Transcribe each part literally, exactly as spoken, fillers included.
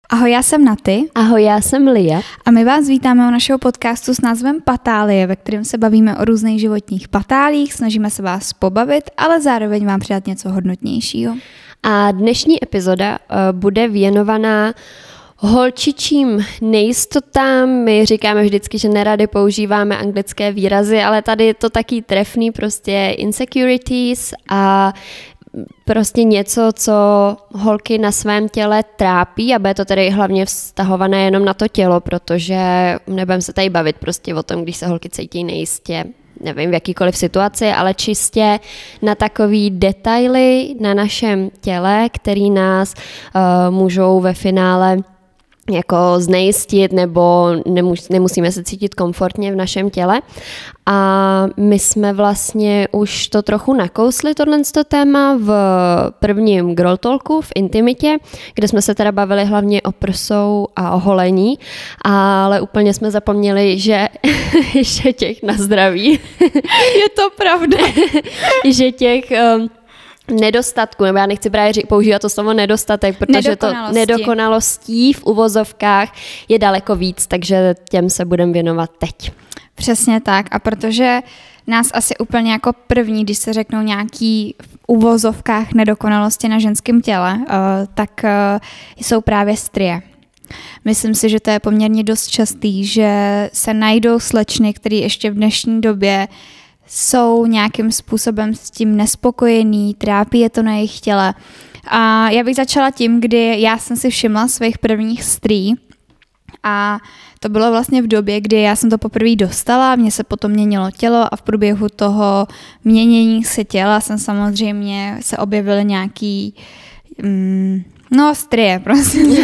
Ahoj, já jsem Naty. Ahoj, já jsem Lia. A my vás vítáme u našeho podcastu s názvem Patálie, ve kterém se bavíme o různých životních patálích, snažíme se vás pobavit, ale zároveň vám přidat něco hodnotnějšího. A dnešní epizoda uh, bude věnovaná holčičím nejistotám. My říkáme vždycky, že nerady používáme anglické výrazy, ale tady je to taky trefný, prostě insecurities a prostě něco, co holky na svém těle trápí a bude to tedy hlavně vztahované jenom na to tělo, protože nebudeme se tady bavit prostě o tom, když se holky cítí nejistě, nevím, v jakýkoliv situaci, ale čistě na takový detaily na našem těle, který nás uh, můžou ve finále jako znejistit nebo nemus, nemusíme se cítit komfortně v našem těle. A my jsme vlastně už to trochu nakousli, tohleto téma v prvním Girl Talku v intimitě, kde jsme se teda bavili hlavně o prsou a o holení, ale úplně jsme zapomněli, že, že těch na zdraví. Je to pravda. že těch... Um, nedostatku, nebo já nechci právě používat to slovo nedostatek, protože to nedokonalostí v uvozovkách je daleko víc, takže těm se budeme věnovat teď. Přesně tak, a protože nás asi úplně jako první, když se řeknou nějaký v uvozovkách nedokonalosti na ženském těle, uh, tak uh, jsou právě strie. Myslím si, že to je poměrně dost častý, že se najdou slečny, které ještě v dnešní době jsou nějakým způsobem s tím nespokojený, trápí je to na jejich těle. A já bych začala tím, kdy já jsem si všimla svých prvních strý a to bylo vlastně v době, kdy já jsem to poprvé dostala, mně se potom měnilo tělo a v průběhu toho měnění se těla jsem samozřejmě se objevily nějaký mm, no strie prostě.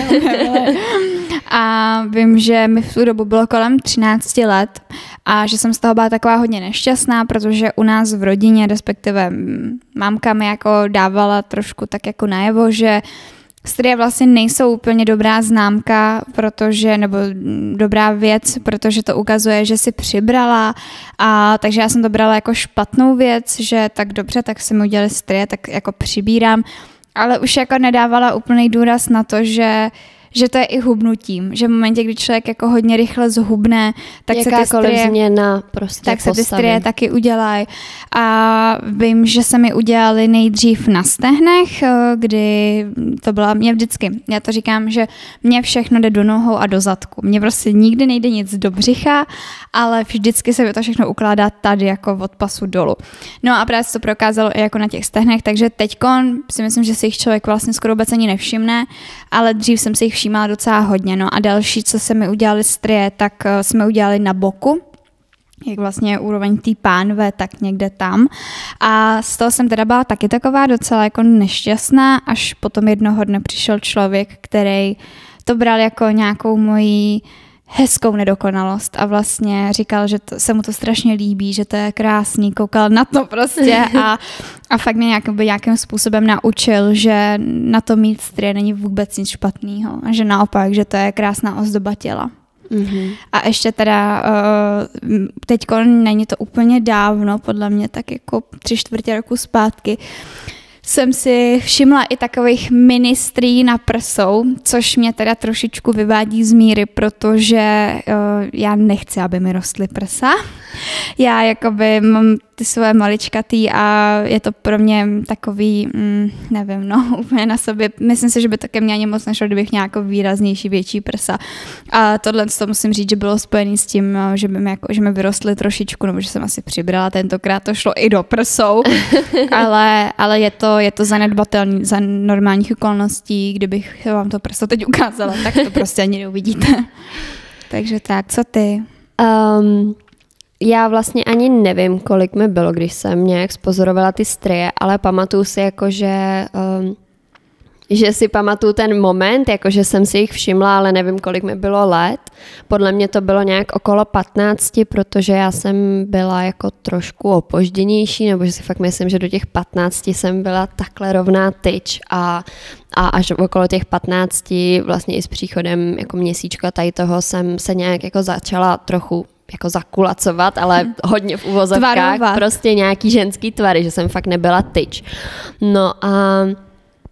A vím, že mi v tu dobu bylo kolem třináct let a že jsem z toho byla taková hodně nešťastná, protože u nás v rodině, respektive mámka mi jako dávala trošku tak jako najevo, že strie vlastně nejsou úplně dobrá známka, protože, nebo dobrá věc, protože to ukazuje, že si přibrala, a takže já jsem to brala jako špatnou věc, že tak dobře, tak si mi udělali strie, tak jako přibírám, ale už jako nedávala úplný důraz na to, že že to je i hubnutím, že v momentě, kdy člověk jako hodně rychle zhubne, tak se ty strie, změna prostě tak se ty strie taky udělají. A vím, že se mi udělali nejdřív na stehnech, kdy to byla mě vždycky, já to říkám, že mě všechno jde do nohou a do zadku. Mně prostě nikdy nejde nic do břicha, ale vždycky se mi to všechno ukládá tady jako od pasu dolů. No a právě se to prokázalo i jako na těch stehnech, takže teďkon si myslím, že si jich člověk vlastně skoro vůbec ani nevšimne, ale dřív jsem si jich všímala docela hodně. No a další, co se mi udělali strie, tak jsme udělali na boku, jak vlastně úroveň té pánve, tak někde tam. A z toho jsem teda byla taky taková docela jako nešťastná, až potom jednoho dne přišel člověk, který to bral jako nějakou moji hezkou nedokonalost a vlastně říkal, že to, se mu to strašně líbí, že to je krásný, koukal na to prostě a, a fakt mě nějakým, nějakým způsobem naučil, že na to mít strie není vůbec nic špatného a že naopak, že to je krásná ozdoba těla. Mm-hmm. A ještě teda uh, teďko není to úplně dávno, podle mě tak jako tři čtvrtě roku zpátky, jsem si všimla i takových ministrý na prsou, což mě teda trošičku vyvádí z míry, protože uh, já nechci, aby mi rostly prsa. Já jakoby mám ty svoje maličkatý a je to pro mě takový, mm, nevím, no, úplně na sobě. Myslím si, že by to ke mně ani moc nešlo, kdybych nějakou výraznější, větší prsa. A tohle to musím říct, že bylo spojené s tím, že, by mi jako, že mi vyrostly trošičku, nebo že jsem asi přibrala, tentokrát to šlo i do prsou, ale, ale je to, je to zanedbatelný, za normálních okolností, kdybych vám to prso teď ukázala, tak to prostě ani neuvidíte. Takže tak, co ty? Um... Já vlastně ani nevím, kolik mi bylo, když jsem nějak spozorovala ty strie, ale pamatuju si jako, že, um, že si pamatuju ten moment, jako že jsem si jich všimla, ale nevím, kolik mi bylo let. Podle mě to bylo nějak okolo patnácti, protože já jsem byla jako trošku opožděnější, nebo že si fakt myslím, že do těch patnácti jsem byla takhle rovná tyč a, a až okolo těch patnácti vlastně i s příchodem jako měsíčka tady toho jsem se nějak jako začala trochu jako zakulacovat, ale hodně v uvozovkách, Tvarovat. Prostě nějaký ženský tvary, že jsem fakt nebyla tyč. No a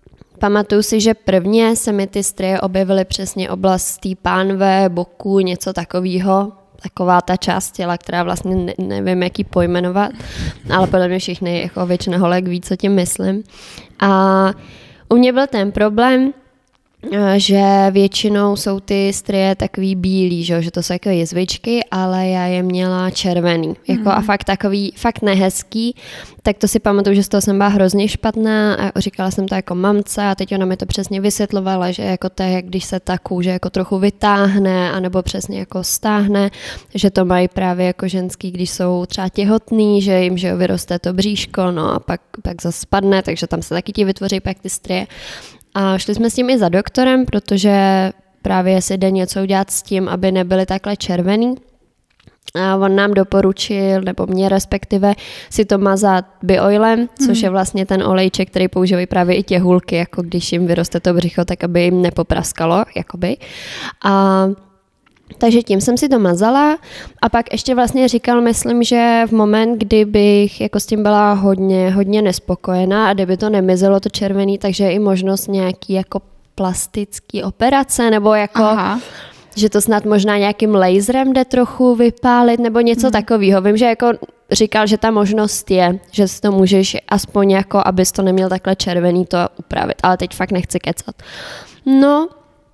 pamatuju si, že prvně se mi ty strie objevily přesně oblast té pánve, boku, něco takového. Taková ta část těla, která vlastně ne, nevím, jak ji pojmenovat, ale podle mě všichni, jako většina holek ví, co tím myslím. A u mě byl ten problém, že většinou jsou ty strie takový bílý, že, že to jsou jako jizvičky, ale já je měla červený. Jako mm. A fakt takový, fakt nehezký. Tak to si pamatuju, že z toho jsem byla hrozně špatná a říkala jsem to jako mamce a teď ona mi to přesně vysvětlovala, že jako to je, když se ta kůže jako trochu vytáhne anebo přesně jako stáhne, že to mají právě jako ženský, když jsou třeba těhotný, že jim že vyroste to bříško, no a pak, pak zase spadne, takže tam se taky ti vytvoří pak ty strie. A šli jsme s tím i za doktorem, protože právě si jde něco udělat s tím, aby nebyly takhle červený. A on nám doporučil, nebo mě respektive, si to mazat bioilem, což je vlastně ten olejček, který používají právě i těhulky, jako když jim vyroste to břicho, tak aby jim nepopraskalo, jakoby. A takže tím jsem si to mazala a pak ještě vlastně říkal, myslím, že v moment, kdy bych jako s tím byla hodně, hodně nespokojená a kdyby to nemizelo to červený, takže je i možnost nějaký jako plastický operace nebo jako, Aha. že to snad možná nějakým laserem jde trochu vypálit nebo něco hmm. takového. Vím, že jako říkal, že ta možnost je, že si to můžeš aspoň jako, abys to neměl takhle červený, to upravit, ale teď fakt nechci kecat. No,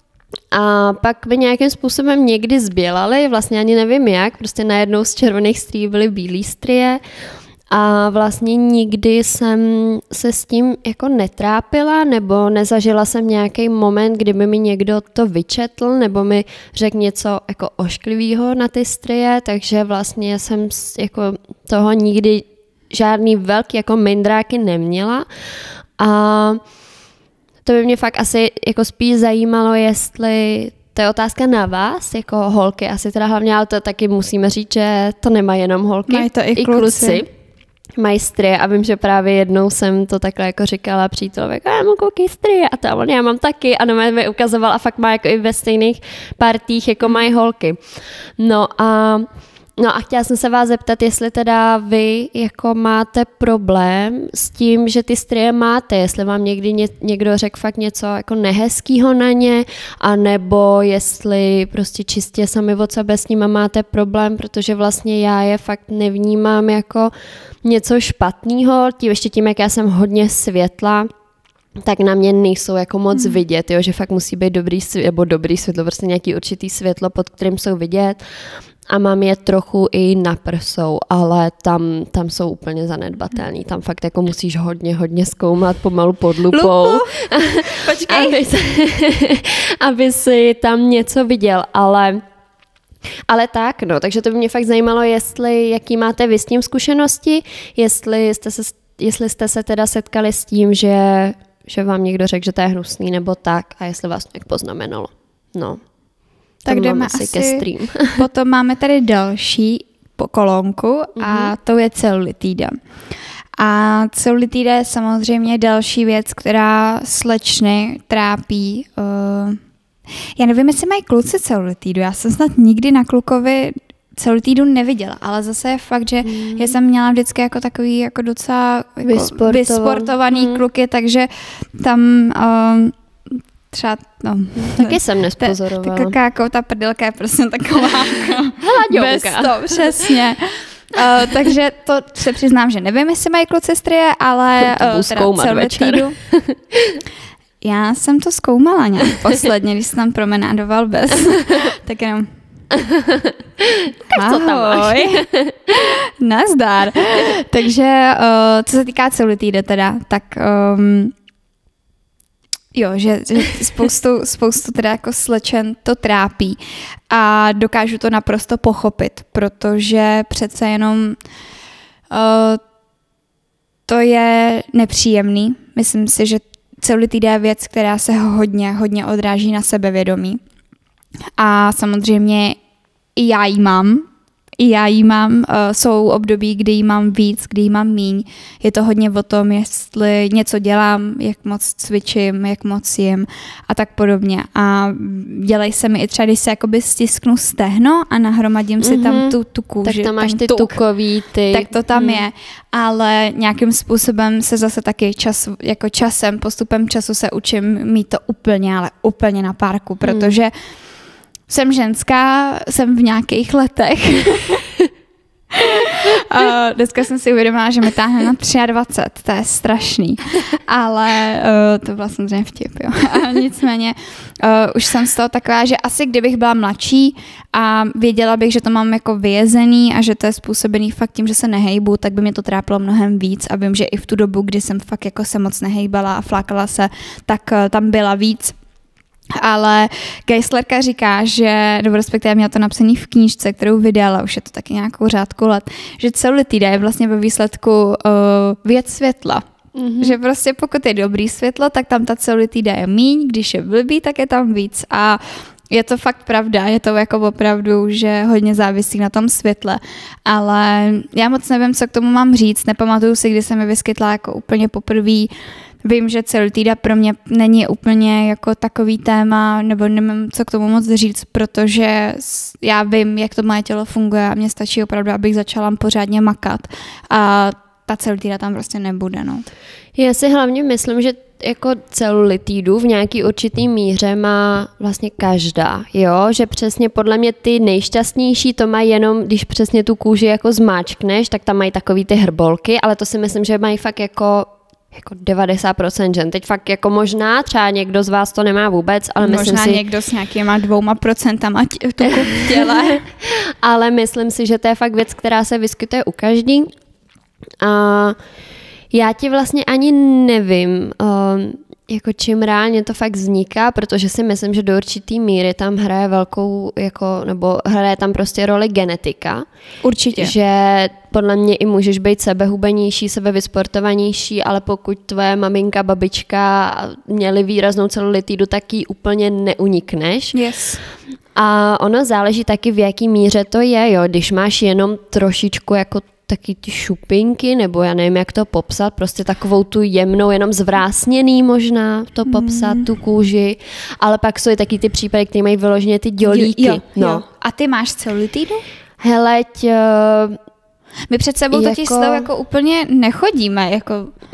a pak by nějakým způsobem někdy zbělaly, vlastně ani nevím jak, prostě najednou z červených stří byly bílý strie a vlastně nikdy jsem se s tím jako netrápila nebo nezažila jsem nějaký moment, kdyby mi někdo to vyčetl nebo mi řekl něco jako ošklivého na ty strie, takže vlastně jsem jako toho nikdy žádný velký jako mindráky neměla a to by mě fakt asi jako spíš zajímalo, jestli to je otázka na vás, jako holky, asi teda hlavně, ale to taky musíme říct, že to nemají jenom holky, mají to i, i kluci. kluci. Mají strie a vím, že právě jednou jsem to takhle jako říkala přítelovi, já mám koukej strie a to on, já mám taky a no mi ukazoval a fakt má jako i ve stejných partích, jako mají holky. No a No a chtěla jsem se vás zeptat, jestli teda vy jako máte problém s tím, že ty strie máte, jestli vám někdy ně, někdo řekl fakt něco jako nehezkýho na ně, anebo jestli prostě čistě sami od sebe s nima máte problém, protože vlastně já je fakt nevnímám jako něco špatného, tím ještě tím, jak já jsem hodně světla, tak na mě nejsou jako moc hmm. vidět, jo, že fakt musí být dobrý světlo, nebo dobrý světlo, prostě nějaký určitý světlo, pod kterým jsou vidět. A mám je trochu i na prsou, ale tam, tam jsou úplně zanedbatelný. Tam fakt jako musíš hodně, hodně zkoumat pomalu pod lupou. Lupu? Počkej. aby, si, aby si tam něco viděl, ale... Ale tak, no, takže to by mě fakt zajímalo, jestli, jaký máte vy s tím zkušenosti, jestli jste se, jestli jste se teda setkali s tím, že, že vám někdo řekl, že to je hnusný nebo tak a jestli vás to nějak poznamenalo. No. Tak jdeme asi, asi potom máme tady další kolonku mm-hmm. a to je celulitída. A celulitída je samozřejmě další věc, která slečny trápí. Uh, já nevím, jestli mají kluci celulitídu, já jsem snad nikdy na klukovi celulitídu neviděla, ale zase je fakt, že mm. já jsem měla vždycky jako takový jako docela jako Vysportovan. vysportovaný mm. kluky, takže tam... Uh, třeba, no. Taky jsem nespozorovala. Ta kakáko, ta prdylka je prostě taková bez to, přesně. Uh, takže to se přiznám, že nevím, jestli mají kluci strie, ale uh, teda celulitídu. Já jsem to zkoumala nějak posledně, když jsem tam promenádoval bez. Tak jenom ahoj. Nazdar. Takže uh, co se týká celulitidy teda, tak um, jo, že, že spoustu, spoustu teda jako slečen to trápí a dokážu to naprosto pochopit, protože přece jenom uh, to je nepříjemný. Myslím si, že celulitida je věc, která se hodně, hodně odráží na sebevědomí. A samozřejmě i já ji mám. i já jí mám, uh, jsou období, kdy jí mám víc, kdy jí mám míň. Je to hodně o tom, jestli něco dělám, jak moc cvičím, jak moc jim a tak podobně. A dělají se mi i třeba, když se jakoby stisknu stehno a nahromadím si mm-hmm. tam tu, tu kůži. Tak tam máš ty tuk, tukový, ty. Tak to tam mm. je. Ale nějakým způsobem se zase taky čas, jako časem, postupem času se učím mít to úplně, ale úplně na párku, protože mm. jsem ženská, jsem v nějakých letech. Uh, dneska jsem si uvědomila, že mi táhne na dvacet tři, to je strašný, ale uh, to byla samozřejmě vtip, jo. A nicméně uh, už jsem z toho taková, že asi kdybych byla mladší a věděla bych, že to mám jako vyjezený a že to je způsobený fakt tím, že se nehejbu, tak by mě to trápilo mnohem víc a vím, že i v tu dobu, kdy jsem fakt jako se moc nehejbala a flákala se, tak uh, tam byla víc. Ale Geislerka říká, že, nebo respektive měla to napsaný v knížce, kterou vydala, už je to taky nějakou řádku let, že celulitida je vlastně ve výsledku uh, věc světla. Mm-hmm. Že prostě pokud je dobrý světlo, tak tam ta celulitida je míň, když je blbý, tak je tam víc. A je to fakt pravda, je to jako opravdu, že hodně závisí na tom světle, ale já moc nevím, co k tomu mám říct, nepamatuju si, kdy se mi vyskytla jako úplně poprvé. Vím, že celulitida pro mě není úplně jako takový téma, nebo nevím, co k tomu moc říct, protože já vím, jak to moje tělo funguje a mně stačí opravdu, abych začala pořádně makat a ta celulitida tam prostě nebude, no. Já si hlavně myslím, že jako celulitidu v nějaký určitý míře má vlastně každá, jo, že přesně podle mě ty nejšťastnější to mají jenom, když přesně tu kůži jako zmáčkneš, tak tam mají takový ty hrbolky, ale to si myslím, že mají fakt jako jako devadesát procent žen. Teď fakt jako možná, třeba někdo z vás to nemá vůbec, ale možná myslím si... Možná někdo s nějakýma dvouma procentama tuku v těle. Ale myslím si, že to je fakt věc, která se vyskytuje u každý. A já ti vlastně ani nevím, um, jako čím reálně to fakt vzniká, protože si myslím, že do určitý míry tam hraje velkou, jako, nebo hraje tam prostě roli genetika. Určitě. Že podle mě i můžeš být sebehubenější, sebevysportovanější, ale pokud tvoje maminka, babička měly výraznou celulitidu, tak jí úplně neunikneš. Yes. A ono záleží taky, v jaký míře to je, jo. Když máš jenom trošičku jako taky ty šupinky, nebo já nevím, jak to popsat, prostě takovou tu jemnou, jenom zvrásněný možná to popsat, mm. tu kůži, ale pak jsou i taky ty případy, které mají vyloženě ty dělíky. Jo, no. jo. A ty máš celulitidu? Heleď, my před sebou jako, totiž s tou jako úplně nechodíme, jako,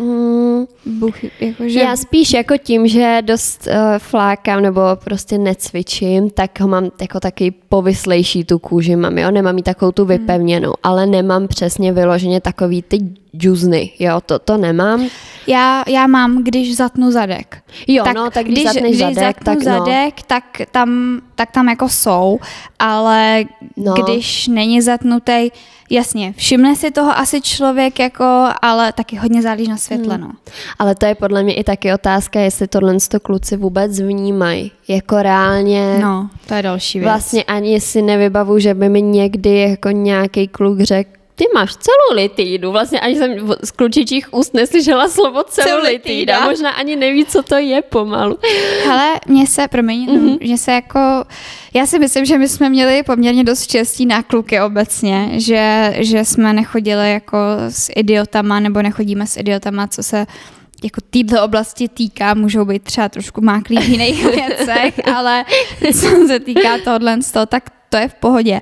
mm, buch, jako že... Já spíš jako tím, že dost uh, flákám nebo prostě necvičím, tak ho mám jako taky povyslejší tu kůži mám, jo, nemám jí takovou tu vypevněnou, hmm. ale nemám přesně vyloženě takový ty džuzny, jo, to, to nemám. Já, já mám, když zatnu zadek. Jo, tak, no, tak když, když zatneš když zadek, zatnu tak zadek, no. tak tam, tak tam jako jsou, ale no. když není zatnutý, jasně, všimne si toho asi člověk, jako, ale taky hodně záleží na světle, hmm. no. Ale to je podle mě i taky otázka, jestli tohle to kluci vůbec vnímají. Jako reálně... No, to je další věc. Vlastně ani si nevybavu, že by mi někdy jako nějaký kluk řekl, ty máš celulitidu. Vlastně ani jsem z klučičích úst neslyšela slovo celulitida. Možná ani neví, co to je pomalu. Hele, mně se, promiň, mm-hmm. no, že se jako, já si myslím, že my jsme měli poměrně dost štěstí na kluky obecně, že, že jsme nechodili jako s idiotama, nebo nechodíme s idiotama, co se jako této oblasti týká, můžou být třeba trošku máklí v jiných věcech, ale co se týká tohohle z toho, tak to je v pohodě.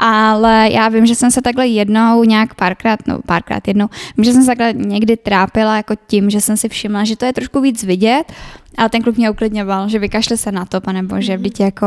Ale já vím, že jsem se takhle jednou nějak párkrát, no párkrát jednou, vím, že jsem se takhle někdy trápila jako tím, že jsem si všimla, že to je trošku víc vidět, ale ten kluk mě uklidňoval, že vykašle se na to, panebože, vždyť jako...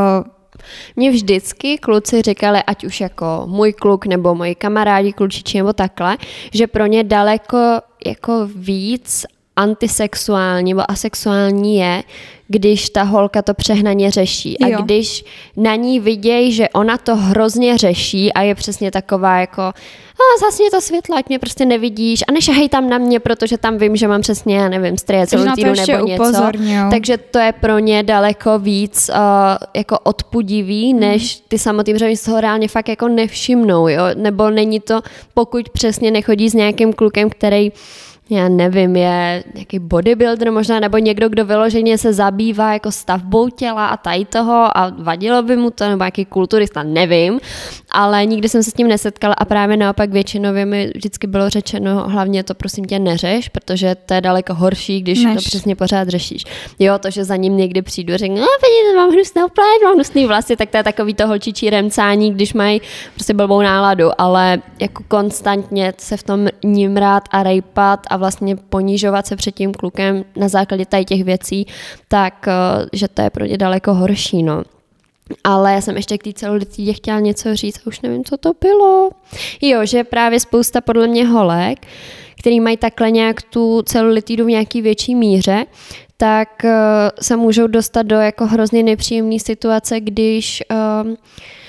Mně vždycky kluci říkali, ať už jako můj kluk nebo moji kamarádi klučiči nebo takhle, že pro ně daleko jako víc antisexuální nebo asexuální je, když ta holka to přehnaně řeší. A jo. když na ní vidějí, že ona to hrozně řeší a je přesně taková jako a zasně to světlo, ať mě prostě nevidíš a nešahej tam na mě, protože tam vím, že mám přesně, já nevím, strie celulitidu nebo něco. Upozorňuji. Takže to je pro ně daleko víc uh, jako odpudivý, hmm. než ty samotný, protože z toho reálně fakt jako nevšimnou, jo? Nebo není to, pokud přesně nechodí s nějakým klukem, který Já nevím, je nějaký bodybuilder možná, nebo někdo, kdo vyloženě se zabývá jako stavbou těla a tady toho a vadilo by mu to, nebo nějaký kulturista, nevím, ale nikdy jsem se s tím nesetkala a právě naopak většinově mi vždycky bylo řečeno, hlavně to prosím tě neřeš, protože to je daleko horší, když Než. to přesně pořád řešíš. Jo, to, že za ním někdy přijdu a řeknu, no vidíte, mám hnusnou pláč, mám hnusný vlasy, tak to je takový to holčičí remcání, když mají prostě blbou náladu, ale jako konstantně se v tom nímrát a rejpat a vlastně ponižovat se před tím klukem na základě tady těch věcí, tak že to je pro ně daleko horší, no. Ale já jsem ještě k té celulitidě chtěla něco říct a už nevím, co to bylo. Jo, že právě spousta podle mě holek, který mají takhle nějak tu celulitidu v nějaký větší míře, tak se můžou dostat do jako hrozně nepříjemné situace, když um,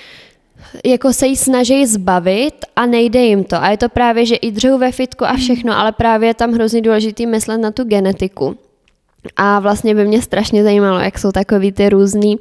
jako se jí snaží zbavit a nejde jim to. A je to právě, že i dřou ve fitku a všechno, ale právě je tam hrozně důležitý myslet na tu genetiku. A vlastně by mě strašně zajímalo, jak jsou takový ty různý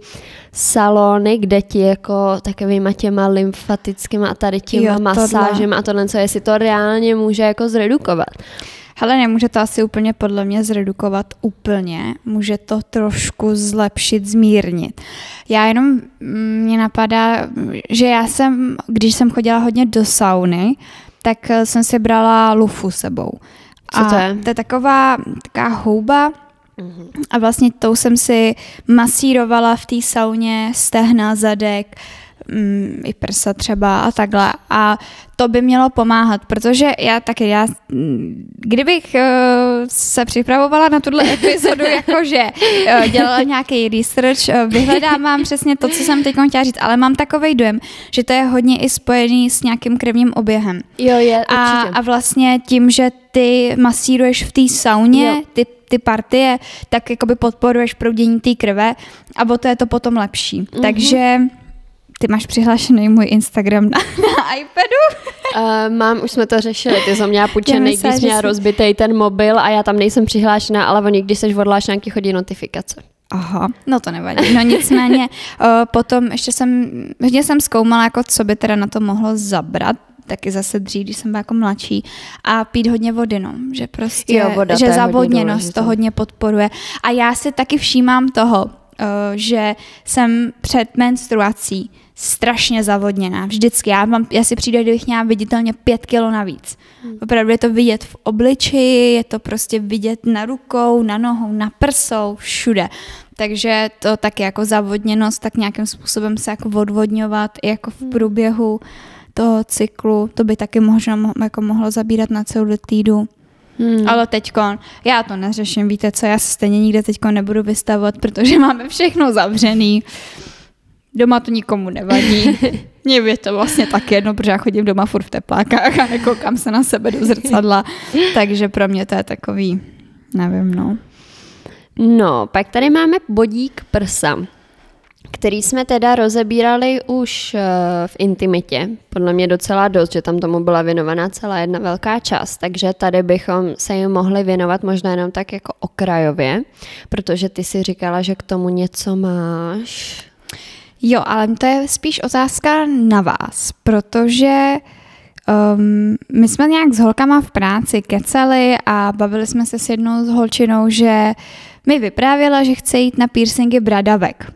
salony, kde ti jako takovýma těma lymfatickýma a tady těma masážema a tohle, co jestli to reálně může jako zredukovat. Hele, nemůže to asi úplně podle mě zredukovat úplně, může to trošku zlepšit, zmírnit. Já jenom, mě napadá, že já jsem, když jsem chodila hodně do sauny, tak jsem si brala lufu sebou. Co to je? A to je taková, taková houba, mm-hmm. a vlastně tou jsem si masírovala v té sauně stehna, zadek, mm, i prsa třeba a takhle. A to by mělo pomáhat, protože já taky, já, kdybych uh, se připravovala na tuhle epizodu, jakože uh, dělala nějaký research, uh, vyhledávám přesně to, co jsem teď chtěla říct, ale mám takovej dojem, že to je hodně i spojený s nějakým krevním oběhem. Jo, je, a, a vlastně tím, že ty masíruješ v té sauně, jo. ty ty partie, tak jakoby podporuješ proudění té krve a o to je to potom lepší. Mm-hmm. Takže ty máš přihlášený můj Instagram na, na iPadu? Uh, mám, už jsme to řešili, ty jsi měla půjčený, když měla rozbitej ten mobil a já tam nejsem přihlášená, ale oni, když seš odhlášenky, chodí notifikace. Aha, no to nevadí. No nicméně, uh, potom ještě jsem, hodně jsem zkoumala, jako co by teda na to mohlo zabrat, taky zase dřív, když jsem byla jako mladší, a pít hodně vody, no, že prostě, jo, voda, že zavodněnost to hodně podporuje. A já si taky všímám toho, uh, že jsem před menstruací strašně zavodněná. Vždycky. Já, mám, já si přijdu, kdybych měla viditelně pět kilo navíc. Hmm. Opravdu je to vidět v obličeji, je to prostě vidět na rukou, na nohou, na prsou, všude. Takže to taky jako zavodněnost, tak nějakým způsobem se jako odvodňovat i jako v průběhu toho cyklu, to by taky možná jako mohlo zabírat na celulitidu. Hmm. Ale teďkon, já to neřeším, víte co, já se stejně nikde teďkon nebudu vystavovat, protože máme všechno zavřený. Doma to nikomu nevadí. Mně je to vlastně tak jedno, protože já chodím doma furt v teplákách a nekoukám se na sebe do zrcadla, takže pro mě to je takový, nevím, no. No, pak tady máme bodík prsa, který jsme teda rozebírali už v intimitě. Podle mě docela dost, že tam tomu byla věnovaná celá jedna velká část, takže tady bychom se jim mohli věnovat možná jenom tak jako okrajově, protože ty si říkala, že k tomu něco máš. Jo, ale to je spíš otázka na vás, protože um, my jsme nějak s holkama v práci kecali a bavili jsme se s jednou s holčinou, že mi vyprávěla, že chce jít na piercingy bradavek.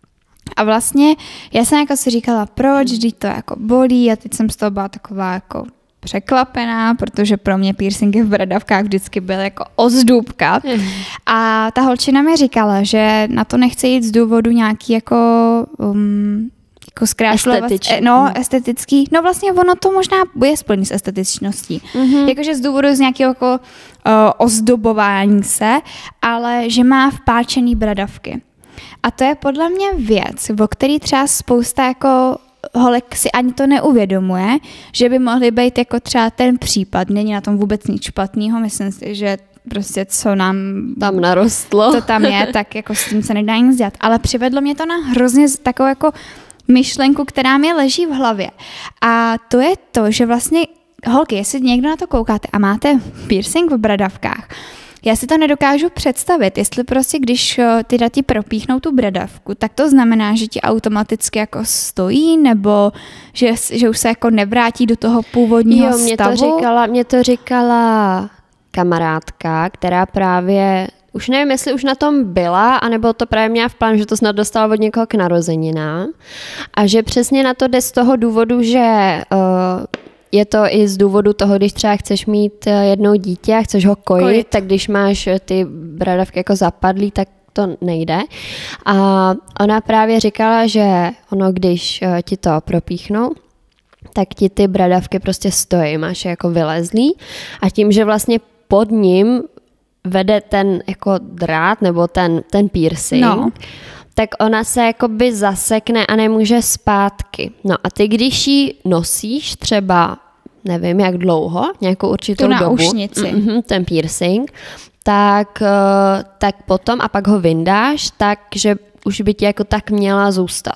A vlastně já jsem jako si říkala, proč, když to jako bolí, a teď jsem z toho byla taková jako překvapená, protože pro mě piercingy v bradavkách vždycky byly jako ozdůbka. Mm. A ta holčina mi říkala, že na to nechce jít z důvodu nějaký jako um, jako zkrášlovat, no, estetický, no vlastně ono to možná bude splný s estetičností. Mm-hmm. Jakože z důvodu z nějakého jako uh, ozdobování se, ale že má vpáčený bradavky. A to je podle mě věc, o který třeba spousta jako holek si ani to neuvědomuje, že by mohly být jako třeba ten případ. Není na tom vůbec nic špatného, myslím si, že prostě co nám tam narostlo, to tam je, tak jako s tím se nedá nic dělat. Ale přivedlo mě to na hrozně takovou jako myšlenku, která mi leží v hlavě. A to je to, že vlastně holky, jestli někdo na to koukáte a máte piercing v bradavkách, já si to nedokážu představit, jestli prostě, když ty ti propíchnou tu bradavku, tak to znamená, že ti automaticky jako stojí, nebo že, že už se jako nevrátí do toho původního jo, mě stavu. To říkala, mě to říkala kamarádka, která právě, už nevím, jestli už na tom byla, anebo to právě měla v plánu, že to snad dostala od někoho k narozeninám. A že přesně na to jde z toho důvodu, že uh, je to i z důvodu toho, když třeba chceš mít jednou dítě a chceš ho kojit, kojit. tak když máš ty bradavky jako zapadlý, tak to nejde. A ona právě říkala, že ono, když ti to propíchnou, tak ti ty bradavky prostě stojí, máš je jako vylezlý a tím, že vlastně pod ním vede ten jako drát nebo ten, ten piercing, no. tak ona se jakoby zasekne a nemůže zpátky. No a ty, když ji nosíš třeba, nevím jak dlouho, nějakou určitou tu dobu, mm-hmm, ten piercing, tak, tak potom a pak ho vyndáš, takže už by ti jako tak měla zůstat.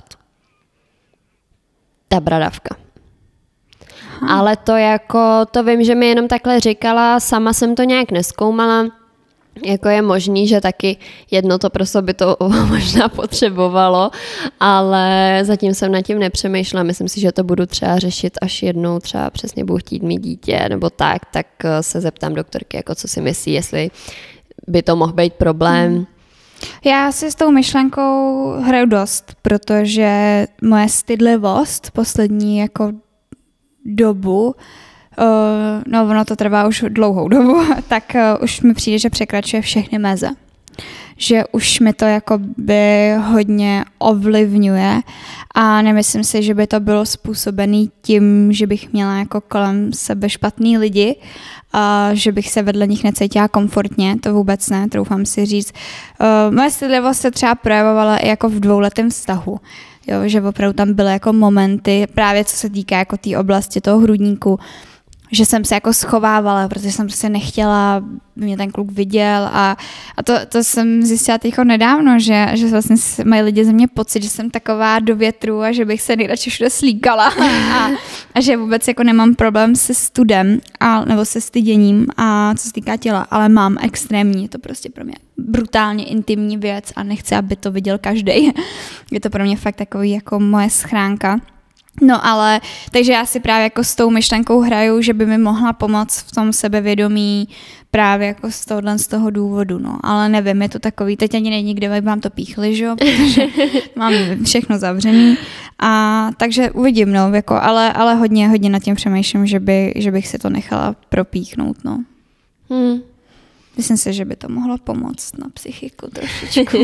Ta bradavka. Aha. Ale to jako, to vím, že mi jenom takhle říkala, sama jsem to nějak nezkoumala, jako je možný, že taky jedno to prostě by to možná potřebovalo, ale zatím jsem nad tím nepřemýšlela. Myslím si, že to budu třeba řešit, až jednou třeba přesně budu chtít mít dítě nebo tak, tak se zeptám doktorky, jako co si myslí, jestli by to mohl být problém. Hmm. Já si s tou myšlenkou hraju dost, protože moje stydlivost poslední jako dobu, Uh, no ono to trvá už dlouhou dobu, tak uh, už mi přijde, že překračuje všechny meze. Že už mi to jakoby hodně ovlivňuje a nemyslím si, že by to bylo způsobené tím, že bych měla jako kolem sebe špatný lidi a že bych se vedle nich necítila komfortně, to vůbec ne, troufám si říct. Uh, moje stydlivost se třeba projevovala i jako v dvouletém vztahu. Jo, že opravdu tam byly jako momenty, právě co se týká jako té oblasti toho hrudníku, že jsem se jako schovávala, protože jsem prostě nechtěla, by mě ten kluk viděl a, a to, to jsem zjistila teď nedávno, že, že vlastně mají lidi ze mě pocit, že jsem taková do větru a že bych se nejradši všude slíkala a, a že vůbec jako nemám problém se studem a, nebo se styděním a co se týká těla, ale mám extrémní, to prostě pro mě brutálně intimní věc a nechci, aby to viděl každej. Je to pro mě fakt takový jako moje schránka. No ale, takže já si právě jako s tou myšlenkou hraju, že by mi mohla pomoct v tom sebevědomí právě jako z tohohle z toho důvodu, no. Ale nevím, je to takový, teď ani není kde vám to píchli, že jo, protože mám všechno zavřený. A takže uvidím, no, jako, ale, ale hodně, hodně nad tím přemýšlím, že, by, že bych si to nechala propíchnout, no. Hmm. Myslím si, že by to mohlo pomoct na psychiku trošičku.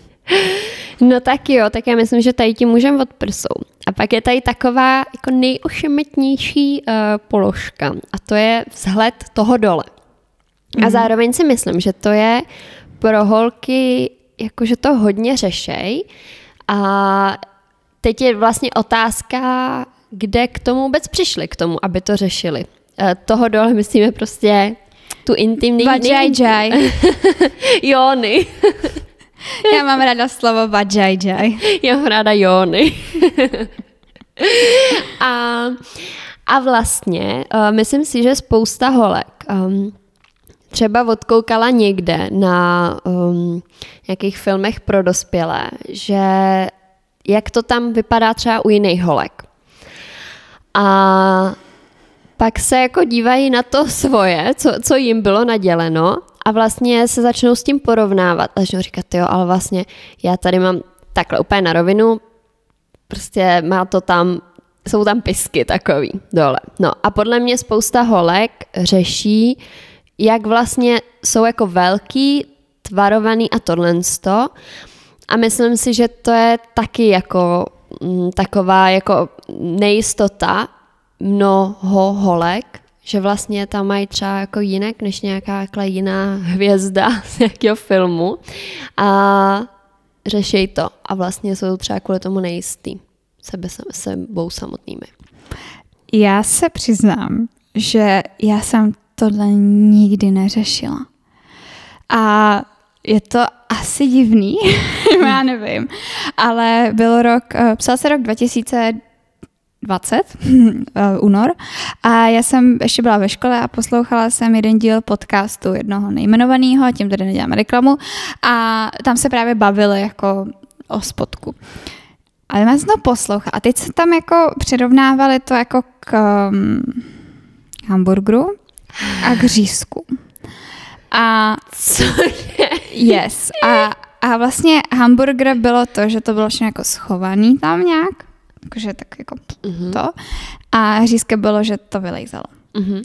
No tak jo, tak já myslím, že tady ti můžeme od prsou. A pak je tady taková jako nejošemetnější uh, položka a to je vzhled toho dole. Mm. A zároveň si myslím, že to je pro holky, jakože to hodně řešej a teď je vlastně otázka, kde k tomu vůbec přišli, k tomu, aby to řešili. Uh, toho dole myslíme prostě tu intimní... Vajajaj. Jóny. Já mám ráda slovo vajajaj. Já mám ráda jóny. a, a vlastně uh, myslím si, že spousta holek um, třeba odkoukala někde na um, nějakých filmech pro dospělé, že jak to tam vypadá třeba u jiných holek. A pak se jako dívají na to svoje, co, co jim bylo naděleno a vlastně se začnou s tím porovnávat a začnou říkat, jo, ale vlastně já tady mám takhle úplně na rovinu, prostě má to tam, jsou tam pisky takový dole. No a podle mě spousta holek řeší, jak vlastně jsou jako velký, tvarovaný a tohlensto a myslím si, že to je taky jako m, taková jako nejistota mnoho holek, že vlastně tam mají třeba jako jinak než nějaká jiná hvězda z nějakého filmu a řešej to a vlastně jsou třeba kvůli tomu nejistý sebe, sebou samotnými. Já se přiznám, že já jsem tohle nikdy neřešila. A je to asi divný, já nevím, ale byl rok, psal se rok dva tisíce dvacet, únor, a já jsem ještě byla ve škole a poslouchala jsem jeden díl podcastu jednoho nejmenovaného, tím tady neděláme reklamu, a tam se právě bavili jako o spodku. Ale já jsem to poslouchala a teď se tam jako přirovnávali to jako k um, hamburgeru a k řízku. A Cože? Yes. A, a vlastně hamburger bylo to, že to bylo všechno jako schovaný tam nějak, jakože tak jako uh-huh. to. A řízke bylo, že to vylejzalo. Uh-huh.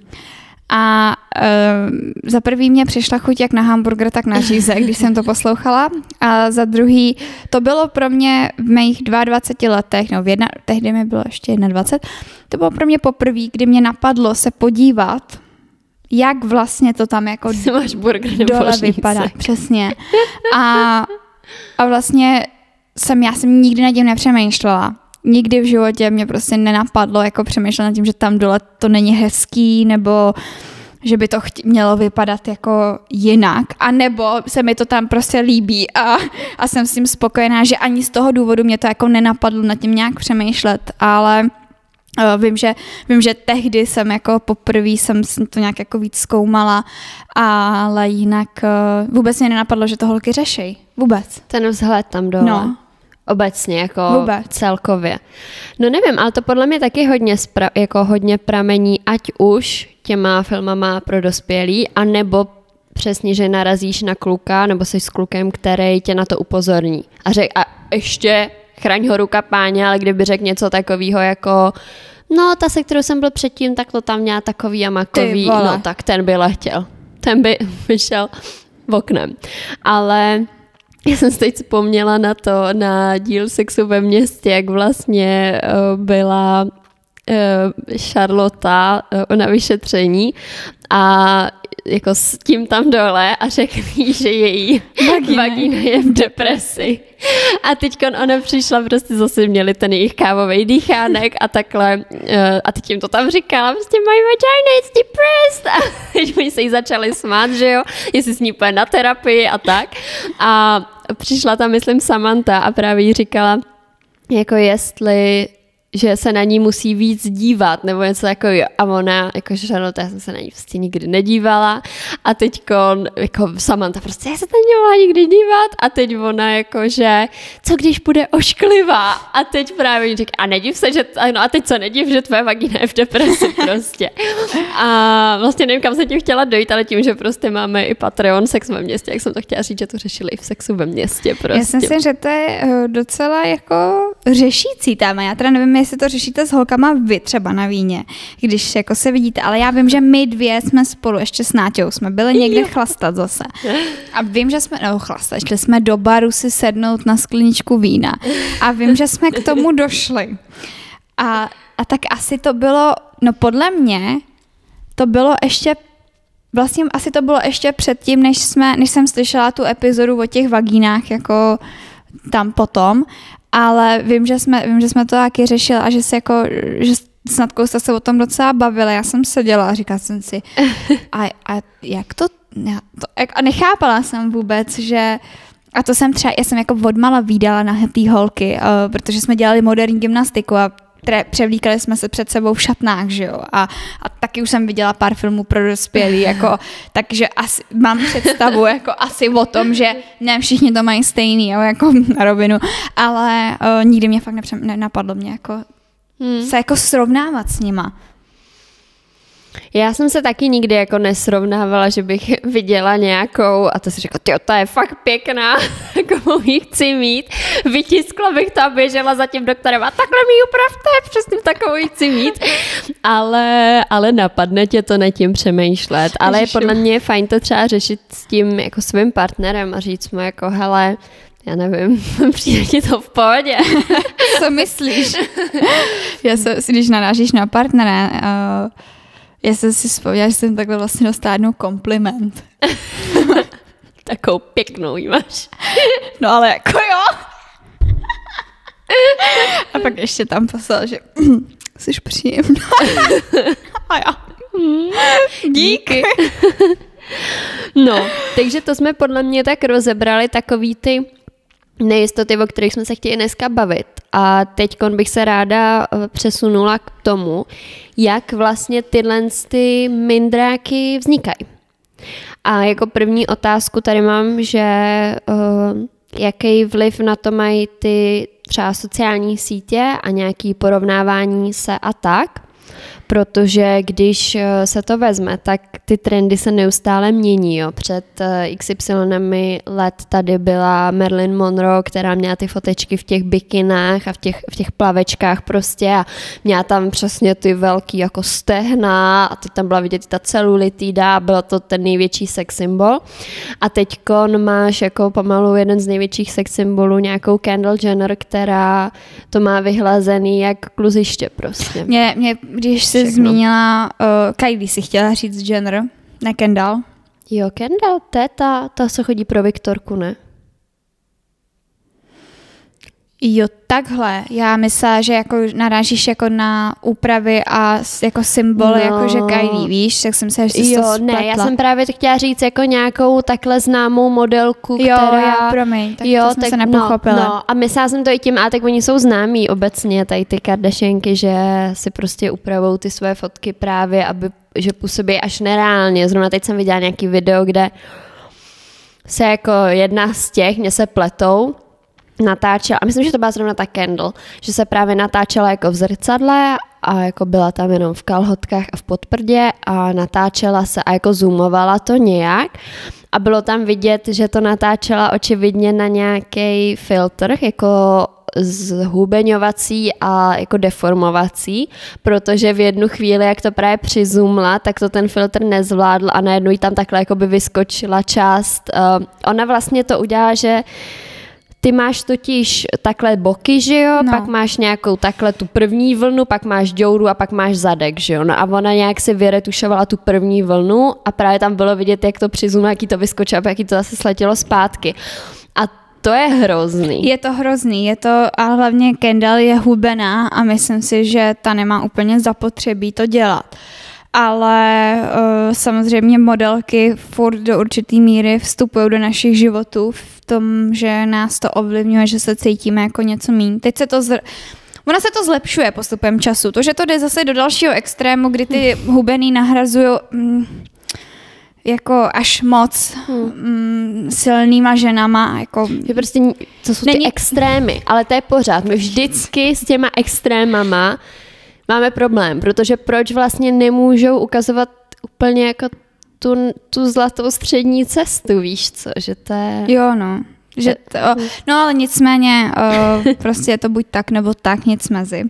A uh, za prvý mě přišla chuť jak na hamburger, tak na řízek, když jsem to poslouchala. A za druhý, to bylo pro mě v mých dvaceti dvou letech, no v jedna, tehdy mi bylo ještě dvacet jedna, to bylo pro mě poprvé, kdy mě napadlo se podívat, jak vlastně to tam jako máš burger nebo dole řízek. vypadá. Přesně. A, a vlastně jsem, já jsem nikdy nad tím nepřemýšlela. Nikdy v životě mě prostě nenapadlo jako přemýšlet nad tím, že tam dole to není hezký, nebo že by to chtě, mělo vypadat jako jinak, a nebo se mi to tam prostě líbí a, a jsem s tím spokojená, že ani z toho důvodu mě to jako nenapadlo nad tím nějak přemýšlet, ale uh, vím, že, vím, že tehdy jsem jako poprvé jsem to nějak jako víc zkoumala, ale jinak uh, vůbec mě nenapadlo, že to holky řeší. Vůbec. Ten vzhled tam dole. No. Obecně, jako Vůbec. celkově. No nevím, ale to podle mě taky hodně, spra- jako hodně pramení, ať už těma filmama pro dospělí, anebo přesně, že narazíš na kluka, nebo jsi s klukem, který tě na to upozorní. A řek, a ještě chraň ho ruka páně, ale kdyby řekl něco takového jako no, ta, se kterou jsem byl předtím, tak to tam měla takový a makový, no tak ten by lehtěl. Ten by vyšel oknem. Ale já jsem si teď vzpomněla na to, na díl Sexu ve městě, jak vlastně uh, byla uh, Charlotta uh, na vyšetření a jako s tím tam dole a řekli, že její vagína je v depresi. A teď ona přišla, prostě zase měli ten jejich kávový dýchánek a takhle uh, a teď jim to tam říkala, prostě my vagina is depressed. A teď oni se jí začali smát, že jo, jestli s ní půjde na terapii a tak. A přišla tam, myslím, Samantha a právě jí říkala, jako jestli že se na ní musí víc dívat, nebo něco takového. A ona, jakože Charlotte, já jsem se na ní prostě nikdy nedívala. A teďko, jako Samantha, prostě já se tam nemohla nikdy dívat. A teď ona, jakože, co když bude ošklivá? A teď právě říká, a nediv se, že, no a teď co nediv, že tvoje vagina je v depresi prostě. A vlastně nevím, kam se tím chtěla dojít, ale tím, že prostě máme i Patreon Sex ve městě, jak jsem to chtěla říct, že to řešili i v Sexu ve městě prostě. Já si myslím, že to je docela jako řešící téma. Já teda nevím, jestli to řešíte s holkama vy třeba na víně, když jako se vidíte, ale já vím, že my dvě jsme spolu, ještě s Náťou, jsme byli někde chlastat zase. A vím, že jsme, no chlastat, šli jsme do baru si sednout na skleničku vína. A vím, že jsme k tomu došli. A, a tak asi to bylo, no podle mě, to bylo ještě, vlastně asi to bylo ještě předtím, než, jsme, než jsem slyšela tu epizodu o těch vagínách, jako tam potom, ale vím, že jsme, vím, že jsme to taky řešili a že se jako, že s Natkou jste se o tom docela bavili. Já jsem seděla a říkala jsem si, a, a jak to, já to jak, a nechápala jsem vůbec, že, a to jsem třeba, já jsem jako odmala vídala na té holky, uh, protože jsme dělali moderní gymnastiku a tre, převlíkali jsme se před sebou v šatnách, že jo, a, a taky už jsem viděla pár filmů pro dospělí, jako, takže asi mám představu jako asi o tom, že ne všichni to mají stejný, jo, jako na rovinu, ale uh, nikdy mě fakt nepře- nenapadlo mě jako hmm. se jako srovnávat s nima. Já jsem se taky nikdy jako nesrovnávala, že bych viděla nějakou a to si řekla, tyjo, ta je fakt pěkná, jako ji chci mít. Vytiskla bych to a běžela za tím doktorem a takhle mi ji upravte, přesně takovou ji chci mít. Ale, ale napadne tě to nad tím přemýšlet. Ale Ježiši. Podle mě je fajn to třeba řešit s tím jako svým partnerem a říct mu jako, hele, já nevím, přijde ti to v pohodě. Co myslíš? Já se, když narážíš na partnera, uh, já jsem si vzpomněla, že jsem takhle vlastně dostala jednou kompliment. Takovou pěknou jí máš. No ale jako jo. A pak ještě tam poslal, že jsi příjemná. A já. Díky. No, takže to jsme podle mě tak rozebrali takový ty nejistoty, o kterých jsme se chtěli dneska bavit. A teď bych se ráda přesunula k tomu, jak vlastně tyhle ty mindráky vznikají. A jako první otázku tady mám, že uh, jaký vliv na to mají ty třeba sociální sítě a nějaké porovnávání se a tak. Protože když se to vezme, tak ty trendy se neustále mění. Jo. Před X Y let tady byla Marilyn Monroe, která měla ty fotečky v těch bikinách a v těch, v těch plavečkách prostě a měla tam přesně ty velký jako stehna a teď tam byla vidět ta celulitída a bylo to ten největší sex symbol. A teďkon máš jako pomalu jeden z největších sex symbolů, nějakou Kendall Jenner, která to má vyhlazený jak kluziště prostě. Mě, mě když jsi Všechno. zmínila, uh, Kylie si chtěla říct Jenner, ne Kendall. Jo, Kendall, to je ta, ta, co chodí pro Viktorku, ne? Jo, takhle. Já myslela, že jako narážíš jako na úpravy a jako symboly, no. jako že Kylie, víš, tak jsem se že Jo, to ne, já jsem právě to chtěla říct jako nějakou takhle známou modelku, jo, která... Jo, promiň, tak jo, to jsem tak, se nepochopila. No, no, a myslela jsem to i tím, a tak oni jsou známí obecně, tady ty Kardashianky, že si prostě upravou ty své fotky právě, aby, že působí až nereálně. Zrovna teď jsem viděla nějaký video, kde se jako jedna z těch, mě se pletou, natáčela, a myslím, že to byla zrovna ta Kendall, že se právě natáčela jako v zrcadle a jako byla tam jenom v kalhotkách a v podprdě a natáčela se a jako zoomovala to nějak a bylo tam vidět, že to natáčela očividně na nějaký filtr, jako zhubeňovací a jako deformovací, protože v jednu chvíli, jak to právě přizumla, tak to ten filtr nezvládl a najednou jí tam takhle jako by vyskočila část. Uh, ona vlastně to udělala, že ty máš totiž takhle boky, že jo, no. Pak máš nějakou takhle tu první vlnu, pak máš děuru a pak máš zadek, že jo. No a ona nějak si vyretušovala tu první vlnu a právě tam bylo vidět, jak to přizumlo, jaký to vyskočilo a jaký to zase sletělo zpátky. A to je hrozný. Je to hrozný, je to, a hlavně Kendall je hubená a myslím si, že ta nemá úplně zapotřebí to dělat. Ale uh, samozřejmě modelky furt do určitý míry vstupují do našich životů v tom, že nás to ovlivňuje, že se cítíme jako něco míň. Teď se to zr... Ona se to zlepšuje postupem času. To, že to jde zase do dalšího extrému, kdy ty hubený nahrazují mm, jako až moc mm, silnýma ženama. Jako... Je prostě, to jsou Není... ty extrémy, ale to je pořád. My vždycky s těma extrémama máme problém, protože proč vlastně nemůžou ukazovat úplně jako tu, tu zlatou střední cestu, víš co, že to je... Jo, no. Že to, no ale nicméně uh, prostě je to buď tak nebo tak, nic mezi.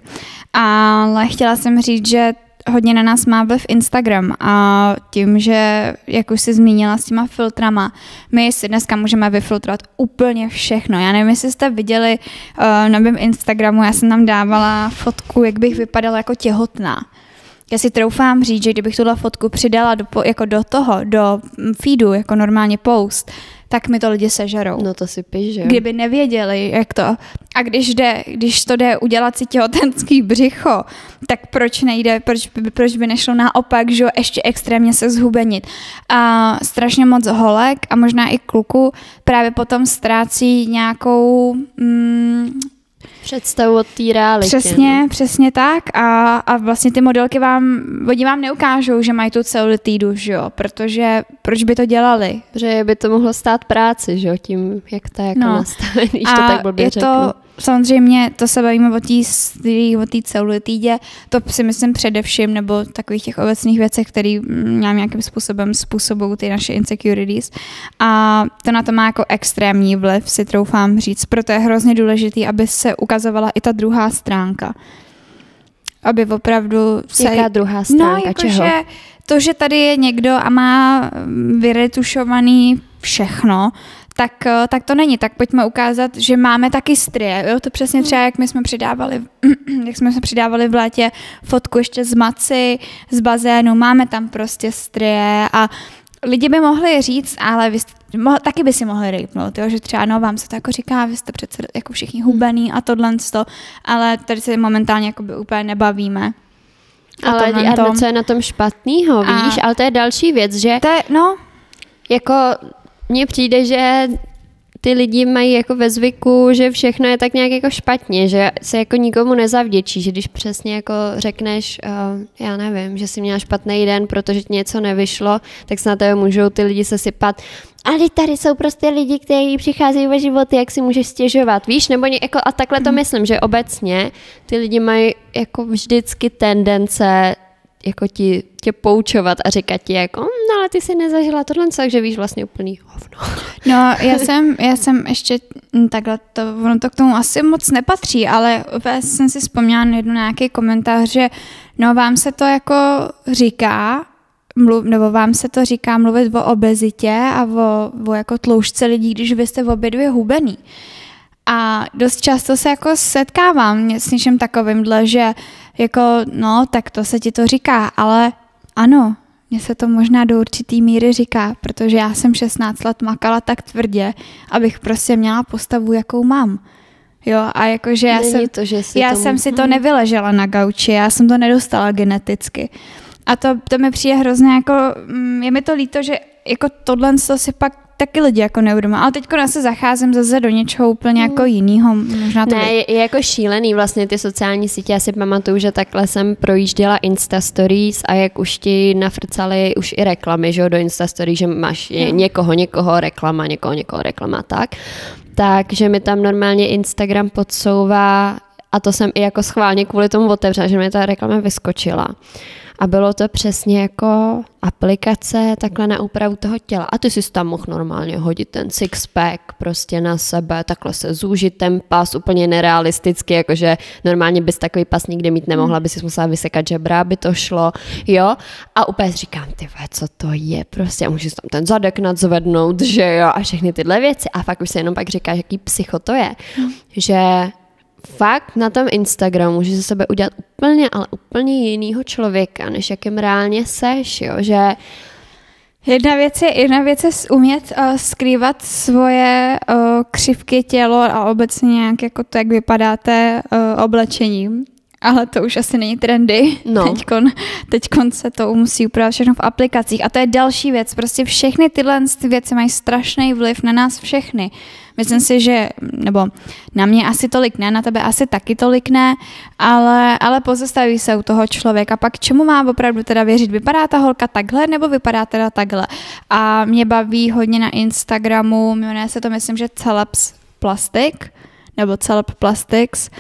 Ale chtěla jsem říct, že hodně na nás má vliv Instagram a tím, že, jak už jsi zmínila s těma filtrama, my si dneska můžeme vyfiltrovat úplně všechno. Já nevím, jestli jste viděli uh, na mém Instagramu, já jsem tam dávala fotku, jak bych vypadala jako těhotná. Já si troufám říct, že kdybych tuhle fotku přidala do, jako do toho, do feedu, jako normálně post, tak mi to lidi sežerou. No to si píš, že? Kdyby nevěděli, jak to. A když, jde, když to jde udělat si těhotenský břicho, tak proč nejde, proč by, proč by nešlo naopak, že ještě extrémně se zhubenit. A strašně moc holek a možná i kluku právě potom ztrácí nějakou... Mm, představu od té reality. Přesně, no. přesně tak a, a vlastně ty modelky vám, oni vám neukážou, že mají tu celulitídu, že jo, protože proč by to dělali? Protože by to mohlo stát práci, že jo, tím, jak to je jako no. nastavený, když to tak blbě je řeknu. To, samozřejmě, to se bavíme o té o té celulitidě, to si myslím především, nebo takových těch obecných věcech, které nějakým způsobem způsobují ty naše insecurities. A to na to má jako extrémní vliv, si troufám říct. Proto je hrozně důležitý, aby se ukazovala i ta druhá stránka. Aby opravdu se... Jaká druhá stránka? No, jako čeho? Že to, že tady je někdo a má vyretušovaný všechno, tak, tak to není. Tak pojďme ukázat, že máme taky strie. Jo? To přesně třeba, jak my jsme přidávali, jak jsme se přidávali v létě fotku ještě z maci, z bazénu. Máme tam prostě strie a lidi by mohli říct, ale vy jste, mohl, taky by si mohli rejpnout, jo? Že třeba no, vám se to jako říká, vy jste přece jako všichni hubený a tohle, ale tady se momentálně jakoby úplně nebavíme. Ale a co je na tom špatnýho, víš? A ale to je další věc, že to je, no, jako mně přijde, že ty lidi mají jako ve zvyku, že všechno je tak nějak jako špatně, že se jako nikomu nezavděčí, že když přesně jako řekneš, uh, já nevím, že jsi měla špatný den, protože ti něco nevyšlo, tak se na tebe můžou ty lidi sesypat. Ale tady jsou prostě lidi, kteří přicházejí ve životy, jak si můžeš stěžovat, víš? Nebo ně, jako, a takhle to myslím, že obecně ty lidi mají jako vždycky tendence jako ti, tě poučovat a říkat ti jako, no ale ty jsi nezažila tohle, takže víš vlastně úplný hovno. No, já jsem, já jsem ještě takhle, to, ono to k tomu asi moc nepatří, ale jsem si vzpomněla na jednu nějaký komentář, že no vám se to jako říká, mluv, nebo vám se to říká mluvit o obezitě a o, o jako tloušťce lidí, když vy jste obě dvě hubený. A dost často se jako setkávám s něčím takovýmhle, že jako no, tak to se ti to říká, ale ano, mně se to možná do určitý míry říká, protože já jsem šestnáct let makala tak tvrdě, abych prostě měla postavu, jakou mám. Jo, a jakože já, jsem, to, že já tomu... jsem si to nevyležela na gauči, já jsem to nedostala geneticky. A to, to mi přijde hrozně jako, je mi to líto, že jako tohle si pak taky lidi jako neuvědomují. Ale teďko se zacházím zase do něčeho úplně jako jinýho. Možná to ne, je, je jako šílený vlastně ty sociální sítě. Já si pamatuju, že takhle jsem projížděla Insta Stories a jak už ti nafrcali už i reklamy, že jo, do Insta Stories, že máš no. někoho, někoho reklama, někoho, někoho reklama, tak. Takže mi tam normálně Instagram podsouvá a to jsem i jako schválně kvůli tomu otevřela, že mi ta reklama vyskočila. A bylo to přesně jako aplikace takhle na úpravu toho těla. A ty si tam mohl normálně hodit ten six-pack prostě na sebe, takhle se zúžit ten pas úplně nerealisticky, jakože normálně bys takový pas nikdy mít nemohla, by si musela vysekat žebra, aby to šlo, jo. A úplně říkám, ty ve, co to je prostě, a můžeš tam ten zadek nadzvednout, že jo, a všechny tyhle věci. A fakt už se jenom pak říká, jaký psycho to je, hmm. že fakt na tom Instagramu můžeš ze sebe udělat úplně, ale úplně jinýho člověka, než jakým reálně seš, jo, že Jedna věc je, jedna věc je umět uh, skrývat svoje uh, křivky tělo a obecně nějak jako to, jak vypadáte uh, oblečením. Ale to už asi není trendy. No. Teďkon, teďkon se to musí upravit všechno v aplikacích. A to je další věc. Prostě všechny tyhle věci mají strašný vliv na nás všechny. Myslím si, že, nebo na mě asi tolik ne, na tebe asi taky tolik ne, ale, ale pozastaví se u toho člověka. Pak čemu má opravdu teda věřit? Vypadá ta holka takhle, nebo vypadá teda takhle? A mě baví hodně na Instagramu, jmenuje se to, myslím, že Celebs Plastic, nebo Celeb Plastics,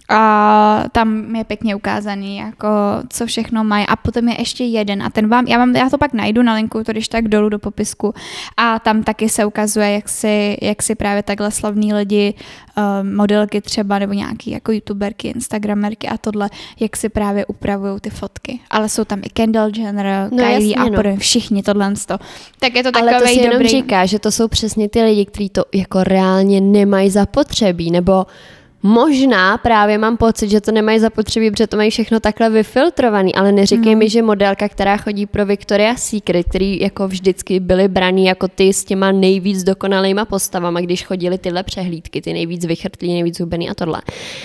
a tam je pěkně ukázaný, jako co všechno mají. A potom je ještě jeden. A ten vám, já, vám, já to pak najdu na linku, to když tak dolů do popisku. A tam taky se ukazuje, jak si, jak si právě takhle slavní lidi, uh, modelky třeba, nebo nějaký jako youtuberky, instagramerky a tohle, jak si právě upravují ty fotky. Ale jsou tam i Kendall Jenner, no, Kylie jasně, a podobně, no. Všichni tohle. Tak je to takový ale to si jenom dobrý... říká, že to jsou přesně ty lidi, kteří to jako reálně nemají zapotřebí, nebo možná právě mám pocit, že to nemají zapotřebí, protože to mají všechno takhle vyfiltrovaný, ale neříkej mm. mi, že modelka, která chodí pro Victoria's Secret, který jako vždycky byly braný jako ty s těma nejvíc dokonalýma postavama, když chodili tyhle přehlídky, ty nejvíc vychrtlí, nejvíc hubený a tohle.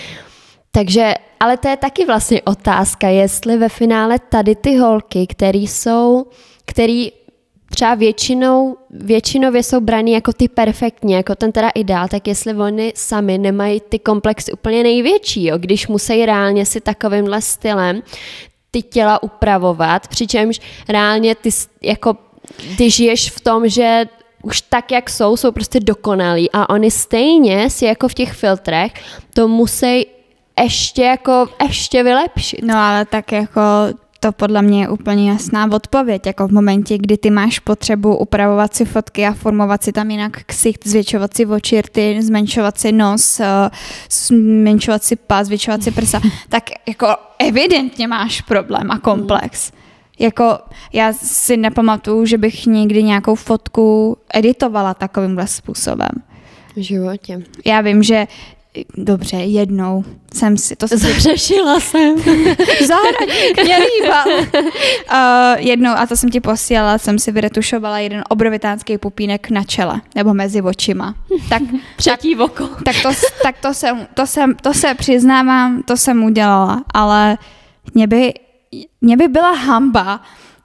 Takže, ale to je taky vlastně otázka, jestli ve finále tady ty holky, které jsou, který třeba většinou, většinově jsou braný jako ty perfektní, jako ten teda ideál, tak jestli oni sami nemají ty komplexy úplně největší, jo, když musí reálně si takovýmhle stylem ty těla upravovat, přičemž reálně ty, jako, ty žiješ v tom, že už tak, jak jsou, jsou prostě dokonalí a oni stejně si jako v těch filtrech to musí ještě jako, ještě vylepšit. No ale tak jako to podle mě je úplně jasná odpověď, jako v momentě, kdy ty máš potřebu upravovat si fotky a formovat si tam jinak ksicht, zvětšovat si oči, rty, zmenšovat si nos, zmenšovat si pas, zvětšovat si prsa, tak jako evidentně máš problém a komplex. Mm. Jako já si nepamatuju, že bych někdy nějakou fotku editovala takovýmhle způsobem. V životě. Já vím, že dobře, jednou jsem si... To Zařešila jsem. Zahradník mě líbal. Uh, jednou, a to jsem ti posílala, jsem si vyretušovala jeden obrovitánský pupínek na čele, nebo mezi očima. Tak, Třetí tak, oko. Tak, to, tak to, jsem, to, jsem, to se přiznávám, to jsem udělala, ale mě by, mě by byla hamba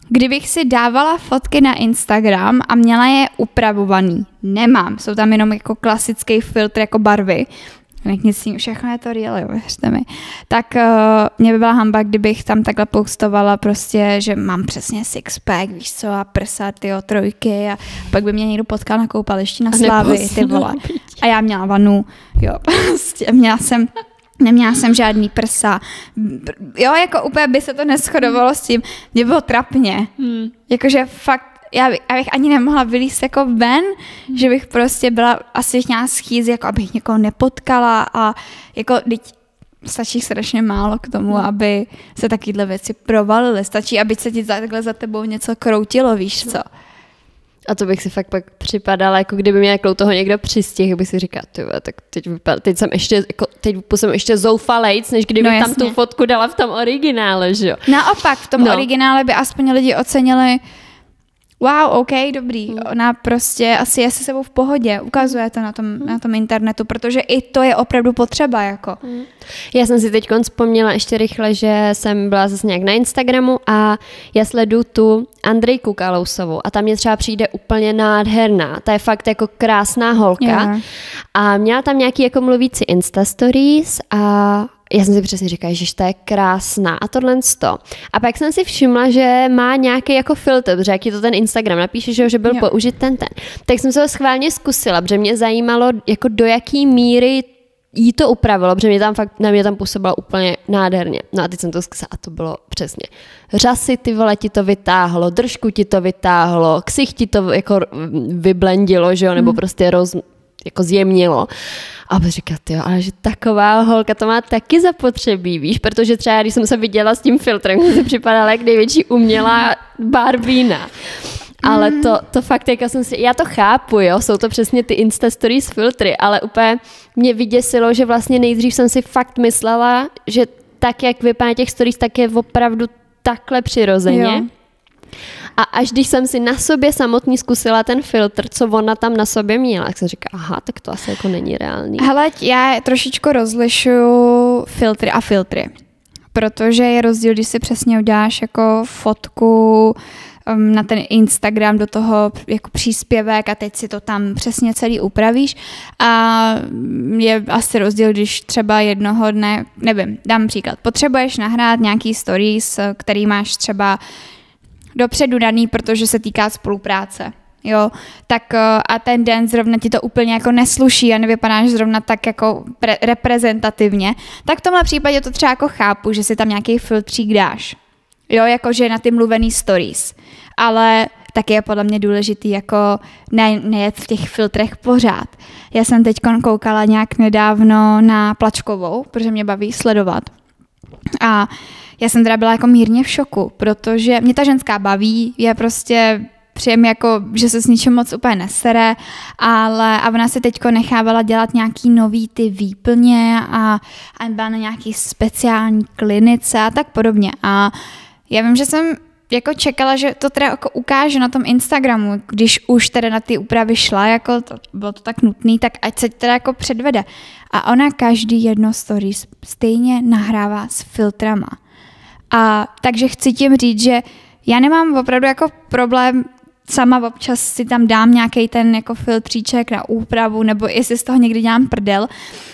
kdybych si dávala fotky na Instagram a měla je upravovaný, nemám, jsou tam jenom jako klasický filtr jako barvy, nic s tím, všechno je to real, jo, věřte mi. Tak uh, mě by byla hamba, kdybych tam takhle postovala prostě, že mám přesně sixpack, víš co, a prsa, tyjo, trojky a pak by mě někdo potkal na koupališti na Slávy, ty vole. A já měla vanu, jo, prostě měla jsem, neměla jsem žádný prsa. Jo, jako úplně by se to neschodovalo s tím, mě bylo trapně. Hmm. Jakože fakt, Já bych, já bych ani nemohla vylízt jako ven, hmm. že bych prostě byla asi měla schýzy, jako abych někoho nepotkala a jako teď stačí strašně málo k tomu, hmm. aby se takovéhle věci provalily. Stačí, aby se ti takhle za tebou něco kroutilo, víš co. A to bych si fakt pak připadala, jako kdyby mě jako toho někdo přistihl, bych si říkala, tyhle, tak teď, vypadá, teď jsem ještě, jako, teď jsem ještě zoufalejc, než kdybych no, tam tu fotku dala v tom originále, že jo. Naopak, v tom no. originále by aspoň lidi ocenili wow, OK, dobrý. Hmm. Ona prostě asi je se sebou v pohodě. Ukazuje to na tom, hmm. na tom internetu, protože i to je opravdu potřeba. Jako. Hmm. Já jsem si teď vzpomněla ještě rychle, že jsem byla zase nějak na Instagramu a já sleduju tu Andrejku Kalousovou a tam mě třeba přijde úplně nádherná. Ta je fakt jako krásná holka. Yeah. A měla tam nějaký jako mluvící Insta stories a já jsem si přesně říkala, že ta je krásná a tohle to. A pak jsem si všimla, že má nějaký jako filtr, protože jak je to ten Instagram, napíše, že, že byl jo. použit ten ten. Tak jsem se ho schválně zkusila, protože mě zajímalo, jako do jaký míry jí to upravilo, protože mě tam fakt, na mě tam působila úplně nádherně. No a teď jsem to zkusila a to bylo přesně. Řasy ty vole ti to vytáhlo, držku ti to vytáhlo, ksich ti to jako vyblendilo, že jo, nebo hmm. prostě roz, jako zjemnilo. A bych říkala, tyjo, ale že taková holka to má taky zapotřebí, víš, protože třeba když jsem se viděla s tím filtrem, mě se připadala jak největší umělá barbína. Ale to, to fakt, jako jsem si, já to chápu, jo, jsou to přesně ty Insta Stories filtry, ale úplně mě vyděsilo, že vlastně nejdřív jsem si fakt myslela, že tak, jak vypadá těch stories, tak je opravdu takhle přirozeně. Jo. A až když jsem si na sobě samotný zkusila ten filtr, co ona tam na sobě měla, tak jsem říkala, aha, tak to asi jako není reálný. Hele, já trošičku rozlišuju filtry a filtry, protože je rozdíl, když si přesně uděláš jako fotku um, na ten Instagram do toho jako příspěvek a teď si to tam přesně celý upravíš a je asi rozdíl, když třeba jednoho dne, nevím, dám příklad, potřebuješ nahrát nějaký stories, který máš třeba dopředu daný, protože se týká spolupráce, jo, tak a ten den zrovna ti to úplně jako nesluší a nevypadáš zrovna tak jako pre- reprezentativně, tak v tomhle případě to třeba jako chápu, že si tam nějaký filtřík dáš, jo, jakože na ty mluvený stories, ale taky je podle mě důležitý jako ne, nejet v těch filtrech pořád. Já jsem teď koukala nějak nedávno na Plačkovou, protože mě baví sledovat a já jsem teda byla jako mírně v šoku, protože mě ta ženská baví, je prostě příjemně jako, že se s ničím moc úplně nesere, ale a ona se teďko nechávala dělat nějaký nový ty výplně a, a byla na nějaký speciální klinice a tak podobně. A já vím, že jsem jako čekala, že to teda jako ukáže na tom Instagramu, když už teda na ty úpravy šla, jako to, bylo to tak nutný, tak ať se teda jako předvede. A ona každý jedno stories stejně nahrává s filtrama. A takže chci tím říct, že já nemám opravdu jako problém, sama občas si tam dám nějaký ten jako filtříček na úpravu, nebo jestli z toho někdy dělám prdel,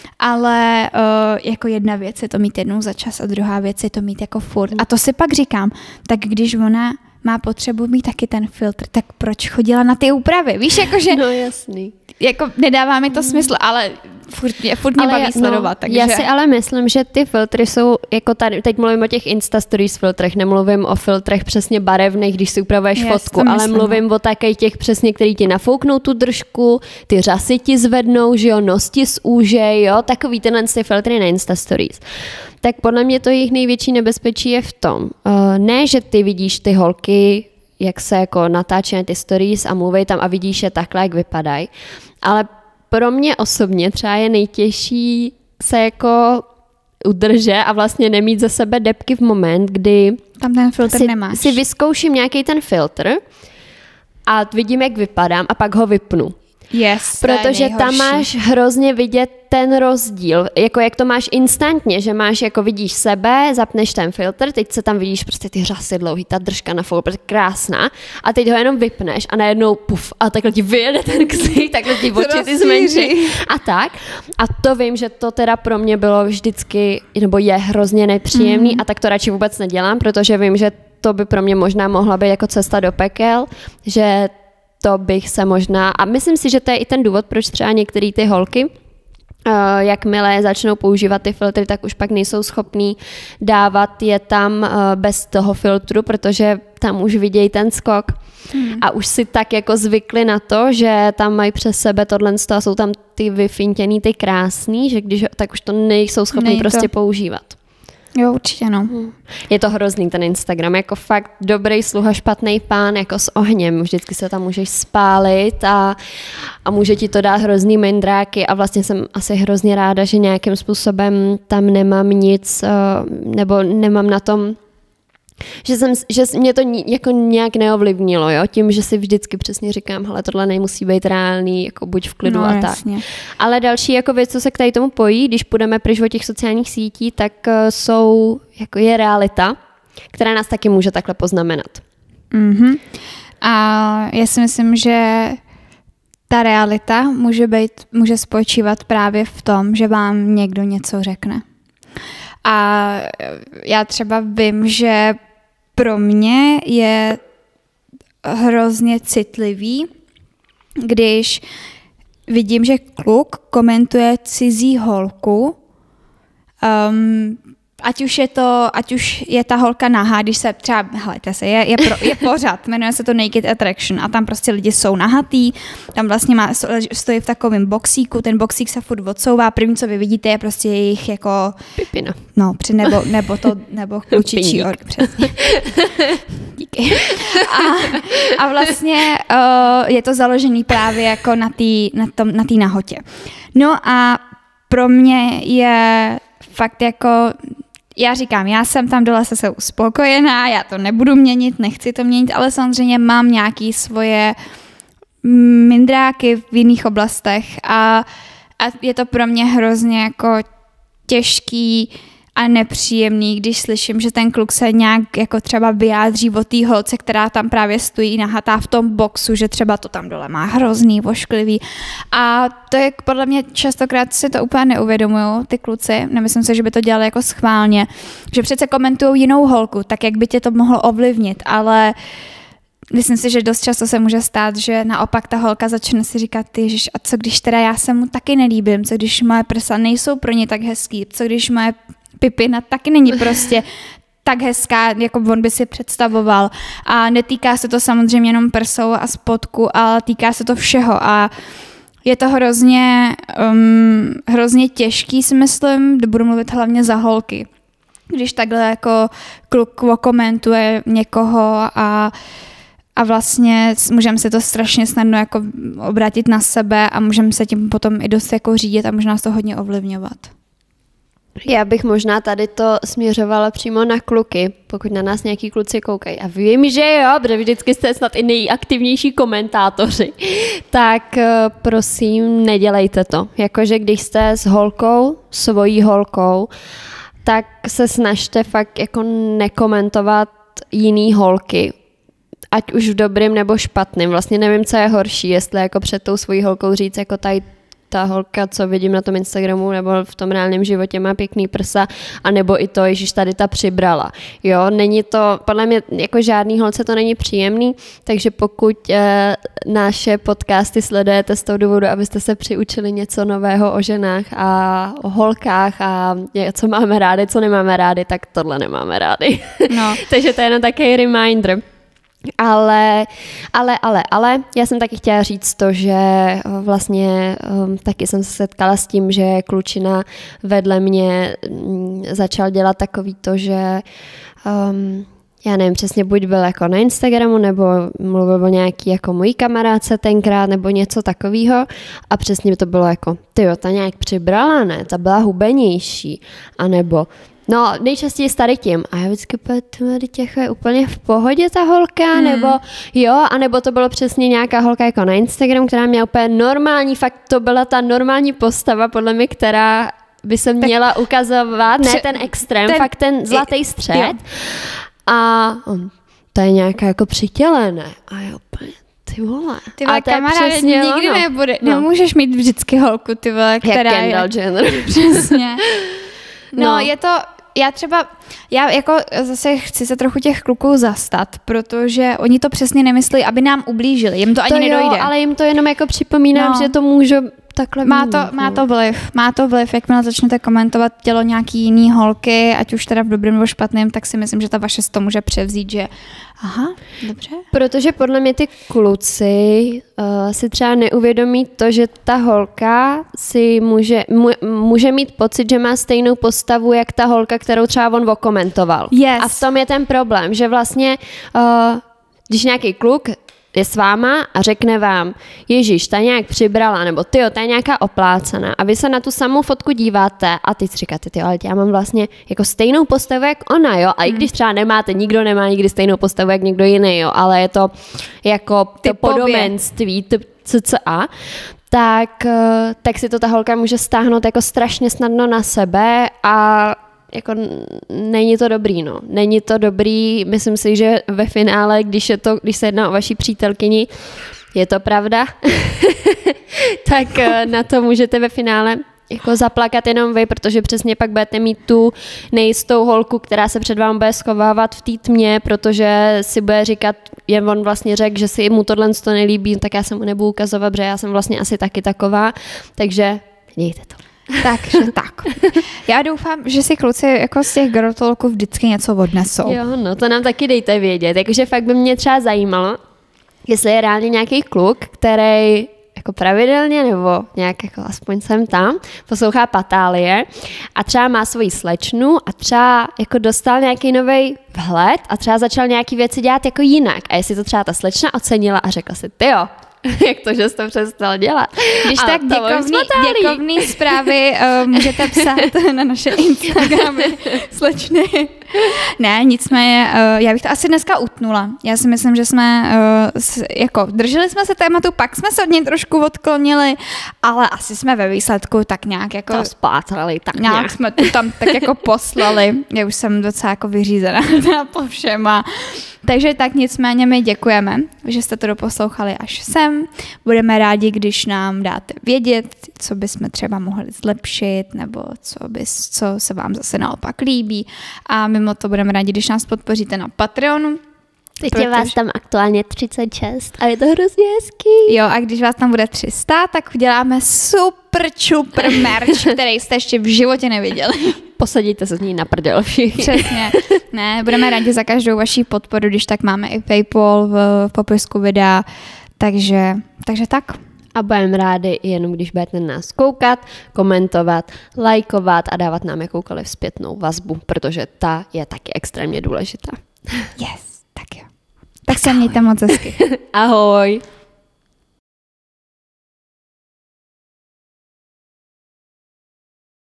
ale uh, jako jedna věc je to mít jednou za čas a druhá věc je to mít jako furt. A to si pak říkám, tak když ona má potřebu mít taky ten filtr, tak proč chodila na ty úpravy? Víš, jakože... No jasný. Jako nedává mi to smysl, ale furt mě, furt mě ale baví já, sledovat. No, takže... Já si ale myslím, že ty filtry jsou, jako tady, teď mluvím o těch Insta Stories filtrech, nemluvím o filtrech přesně barevných, když si upravuješ yes, fotku, ale myslím, mluvím o takových těch přesně, který ti nafouknou tu držku, ty řasy ti zvednou, že jo, nosti z úže, jo, takový tenhle ty filtry na Insta Stories. Tak podle mě to jejich největší nebezpečí je v tom, uh, ne, že ty vidíš ty holky, jak se jako natáčí na ty stories a mluví tam a vidíš je takhle, jak vypadají, ale pro mě osobně třeba je nejtěžší se jako udržet a vlastně nemít za sebe depky v moment, kdy tam ten filtr si, nemáš. si vyzkouším nějaký ten filtr a vidím, jak vypadám a pak ho vypnu. Yes, protože tam máš hrozně vidět ten rozdíl, jako jak to máš instantně, že máš, jako vidíš sebe, zapneš ten filtr, teď se tam vidíš prostě ty řasy dlouhý, ta držka na folu, prostě krásná a teď ho jenom vypneš a najednou puf a takhle ti vyjede ten ksich, takhle ti oči ty zmenší a tak. A to vím, že to teda pro mě bylo vždycky, nebo je hrozně nepříjemný mm. a tak to radši vůbec nedělám, protože vím, že to by pro mě možná mohla být jako cesta do pekel, že to bych se možná, a myslím si, že to je i ten důvod, proč třeba některé ty holky, uh, jakmile začnou používat ty filtry, tak už pak nejsou schopní dávat je tam uh, bez toho filtru, protože tam už vidějí ten skok. Hmm. A už si tak jako zvykli na to, že tam mají přes sebe tohle a jsou tam ty vyfintěný, ty krásný, že když, tak už to nejsou schopní Nej prostě to. používat. Jo, určitě no. Je to hrozný ten Instagram, jako fakt dobrý sluha, špatný pán, jako s ohněm. Vždycky se tam můžeš spálit a, a může ti to dát hrozný mindráky a vlastně jsem asi hrozně ráda, že nějakým způsobem tam nemám nic, nebo nemám na tom, že, jsem, že mě to jako nějak neovlivnilo, jo? Tím, že si vždycky přesně říkám, hele, tohle nemusí být reálný, jako buď v klidu no, a jasně. tak. Ale další jako věc, co se k tady tomu pojí, když půjdeme pryč od těch sociálních sítí, tak uh, jsou, jako je realita, která nás taky může takhle poznamenat. Mm-hmm. A já si myslím, že ta realita může být, může spočívat právě v tom, že vám někdo něco řekne. A já třeba vím, že pro mě je hrozně citlivý, když vidím, že kluk komentuje cizí holku, um, ať už je to, ať už je ta holka nahá, když se třeba, helejte se, je, je, pro, je pořad, jmenuje se to Naked Attraction a tam prostě lidi jsou nahatý, tam vlastně má, stojí v takovém boxíku, ten boxík se furt odsouvá, první, co vy vidíte, je prostě jejich jako... Pipina. No, při, nebo, nebo to, nebo klučičí org, přesně. Díky. A, a vlastně uh, je to založený právě jako na té na tom, na té nahotě. No a pro mě je fakt jako, já říkám, já jsem tam dole se uspokojená, já to nebudu měnit, nechci to měnit, ale samozřejmě mám nějaké svoje mindráky v jiných oblastech a, a je to pro mě hrozně jako těžký a nepříjemný, když slyším, že ten kluk se nějak jako třeba vyjádří o té holce, která tam právě stojí nahatá v tom boxu, že třeba to tam dole má hrozný, vošklivý. A to je podle mě častokrát si to úplně neuvědomují ty kluci. Nemyslím si, že by to dělali jako schválně. Že přece komentují jinou holku, tak jak by tě to mohlo ovlivnit, ale myslím si, že dost často se může stát, že naopak ta holka začne si říkat, ježiš, a co když teda já se mu taky nelíbím, co když moje prsa nejsou pro ně tak hezký, co když moje pipina taky není prostě tak hezká, jako on by si představoval. A netýká se to samozřejmě jenom prsou a spodku, ale týká se to všeho. A je to hrozně, um, hrozně těžký, si myslím, budu mluvit hlavně za holky. Když takhle jako kluk okomentuje někoho a A vlastně můžeme se to strašně snadno jako obrátit na sebe a můžeme se tím potom i dost jako řídit a možná to hodně ovlivňovat. Já bych možná tady to směřovala přímo na kluky, pokud na nás nějaký kluci koukají. A vím, že jo, protože vždycky jste snad i nejaktivnější komentátoři. Tak prosím, nedělejte to. Jakože když jste s holkou, svojí holkou, tak se snažte fakt jako nekomentovat jiný holky. Ať už v dobrým nebo špatným. Vlastně nevím, co je horší, jestli jako před tou svojí holkou říct, jako tady ta holka, co vidím na tom Instagramu nebo v tom reálném životě má pěkný prsa, anebo i to, ježiš, tady ta přibrala. Jo, není to, podle mě jako žádný holce to není příjemný, takže pokud e, naše podcasty sledujete z toho důvodu, abyste se přiučili něco nového o ženách a o holkách a co máme rádi, co nemáme rádi, tak tohle nemáme rádi. No. Takže to je jenom takový reminder. Ale, ale, ale, ale, já jsem taky chtěla říct to, že vlastně um, taky jsem se setkala s tím, že klučina vedle mě um, začal dělat takový to, že um, já nevím přesně, buď byl jako na Instagramu, nebo mluvil o nějaký jako mojí kamarádce tenkrát, nebo něco takového a přesně to bylo jako, tyjo, ta nějak přibrala, ne, ta byla hubenější, anebo No, nejčastěji s tady tím. A já vždycky tady těch je úplně v pohodě ta holka, hmm. nebo jo, anebo to bylo přesně nějaká holka jako na Instagram, která měla úplně normální, fakt to byla ta normální postava, podle mě, která by se měla tak ukazovat, ne ten extrém, ten, fakt ten zlatý střed. Jo. A on, to je nějaká jako přitělené. A já úplně, ty vole. Ty vole, kamarád, nikdy ono. nebude, no. Nemůžeš mít vždycky holku, ty vole, která jak Kendall je... Jenner. Přesně. No, no, je to, já třeba, já jako zase chci se trochu těch kluků zastat, protože oni to přesně nemyslí, aby nám ublížili, jim to, to ani jo, nedojde. Ale jim to jenom jako připomínám, no. že to můžu takhle má to, no. má to vliv, má to vliv, jakmile začnete komentovat tělo nějaký jiný holky, ať už teda v dobrém nebo špatném, tak si myslím, že ta vaše to může převzít, že aha, dobře. Protože podle mě ty kluci uh, si třeba neuvědomí to, že ta holka si může, může mít pocit, že má stejnou postavu, jak ta holka, kterou třeba on okomentoval. Yes. A v tom je ten problém, že vlastně, uh, když nějaký kluk je s váma a řekne vám, Ježíš, ta nějak přibrala, nebo tyjo, ta je nějaká oplácaná a vy se na tu samou fotku díváte a ty si říkáte, tyjo, ale já mám vlastně jako stejnou postavu jak ona, jo, a i když třeba nemáte, nikdo nemá nikdy stejnou postavu jak někdo jiný, jo, ale je to jako to podobenství, cca, tak, tak si to ta holka může stáhnout jako strašně snadno na sebe a jako není to dobrý, no. Není to dobrý, myslím si, že ve finále, když, je to, když se jedná o vaší přítelkyni, je to pravda, tak na to můžete ve finále jako zaplakat jenom vy, protože přesně pak budete mít tu nejistou holku, která se před vámi bude schovávat v té tmě, protože si bude říkat, je on vlastně řekl, že si mu tohle to nelíbí, tak já se mu nebudu ukazovat, protože já jsem vlastně asi taky taková, takže dějte to. Takže tak. Já doufám, že si kluci jako z těch grotolků vždycky něco odnesou. Jo, no to nám taky dejte vědět. Jakože fakt by mě třeba zajímalo, jestli je reálně nějaký kluk, který jako pravidelně nebo nějak jako aspoň sem tam poslouchá Patálie a třeba má svoji slečnu a třeba jako dostal nějaký nový vhled a třeba začal nějaký věci dělat jako jinak. A jestli to třeba ta slečna ocenila a řekla si, tyjo, jak to, že jsi to přestal dělat. Když tak děkovný, děkovný zprávy uh, můžete psát na naše Instagramy slečny. Ne, nicméně, uh, já bych to asi dneska utnula. Já si myslím, že jsme uh, s, jako drželi jsme se tématu, pak jsme se od něj trošku odklonili, ale asi jsme ve výsledku tak nějak jako... To spátrali, tak nějak. nějak. jsme to tam tak jako poslali. Já už jsem docela jako vyřízená po všem a takže tak nicméně my děkujeme, že jste to doposlouchali až sem. Budeme rádi, když nám dáte vědět, co bychom třeba mohli zlepšit, nebo co, bys, co se vám zase naopak líbí. A mimo to budeme rádi, když nás podpoříte na Patreonu. Teď protože... je vás tam aktuálně třicet šest a je to hrozně hezký. Jo, a když vás tam bude tři sta, tak uděláme super čupr merch, který jste ještě v životě neviděli. Posadíte se z ní na prdel všichni. Přesně. Ne, budeme rádi za každou vaši podporu, když tak máme i PayPal v, v popisku videa. Takže, takže tak. A budeme rádi jenom, když budete nás koukat, komentovat, lajkovat a dávat nám jakoukoliv zpětnou vazbu, protože ta je taky extrémně důležitá. Yes, tak jo. Tak se mějte moc hezky. Ahoj.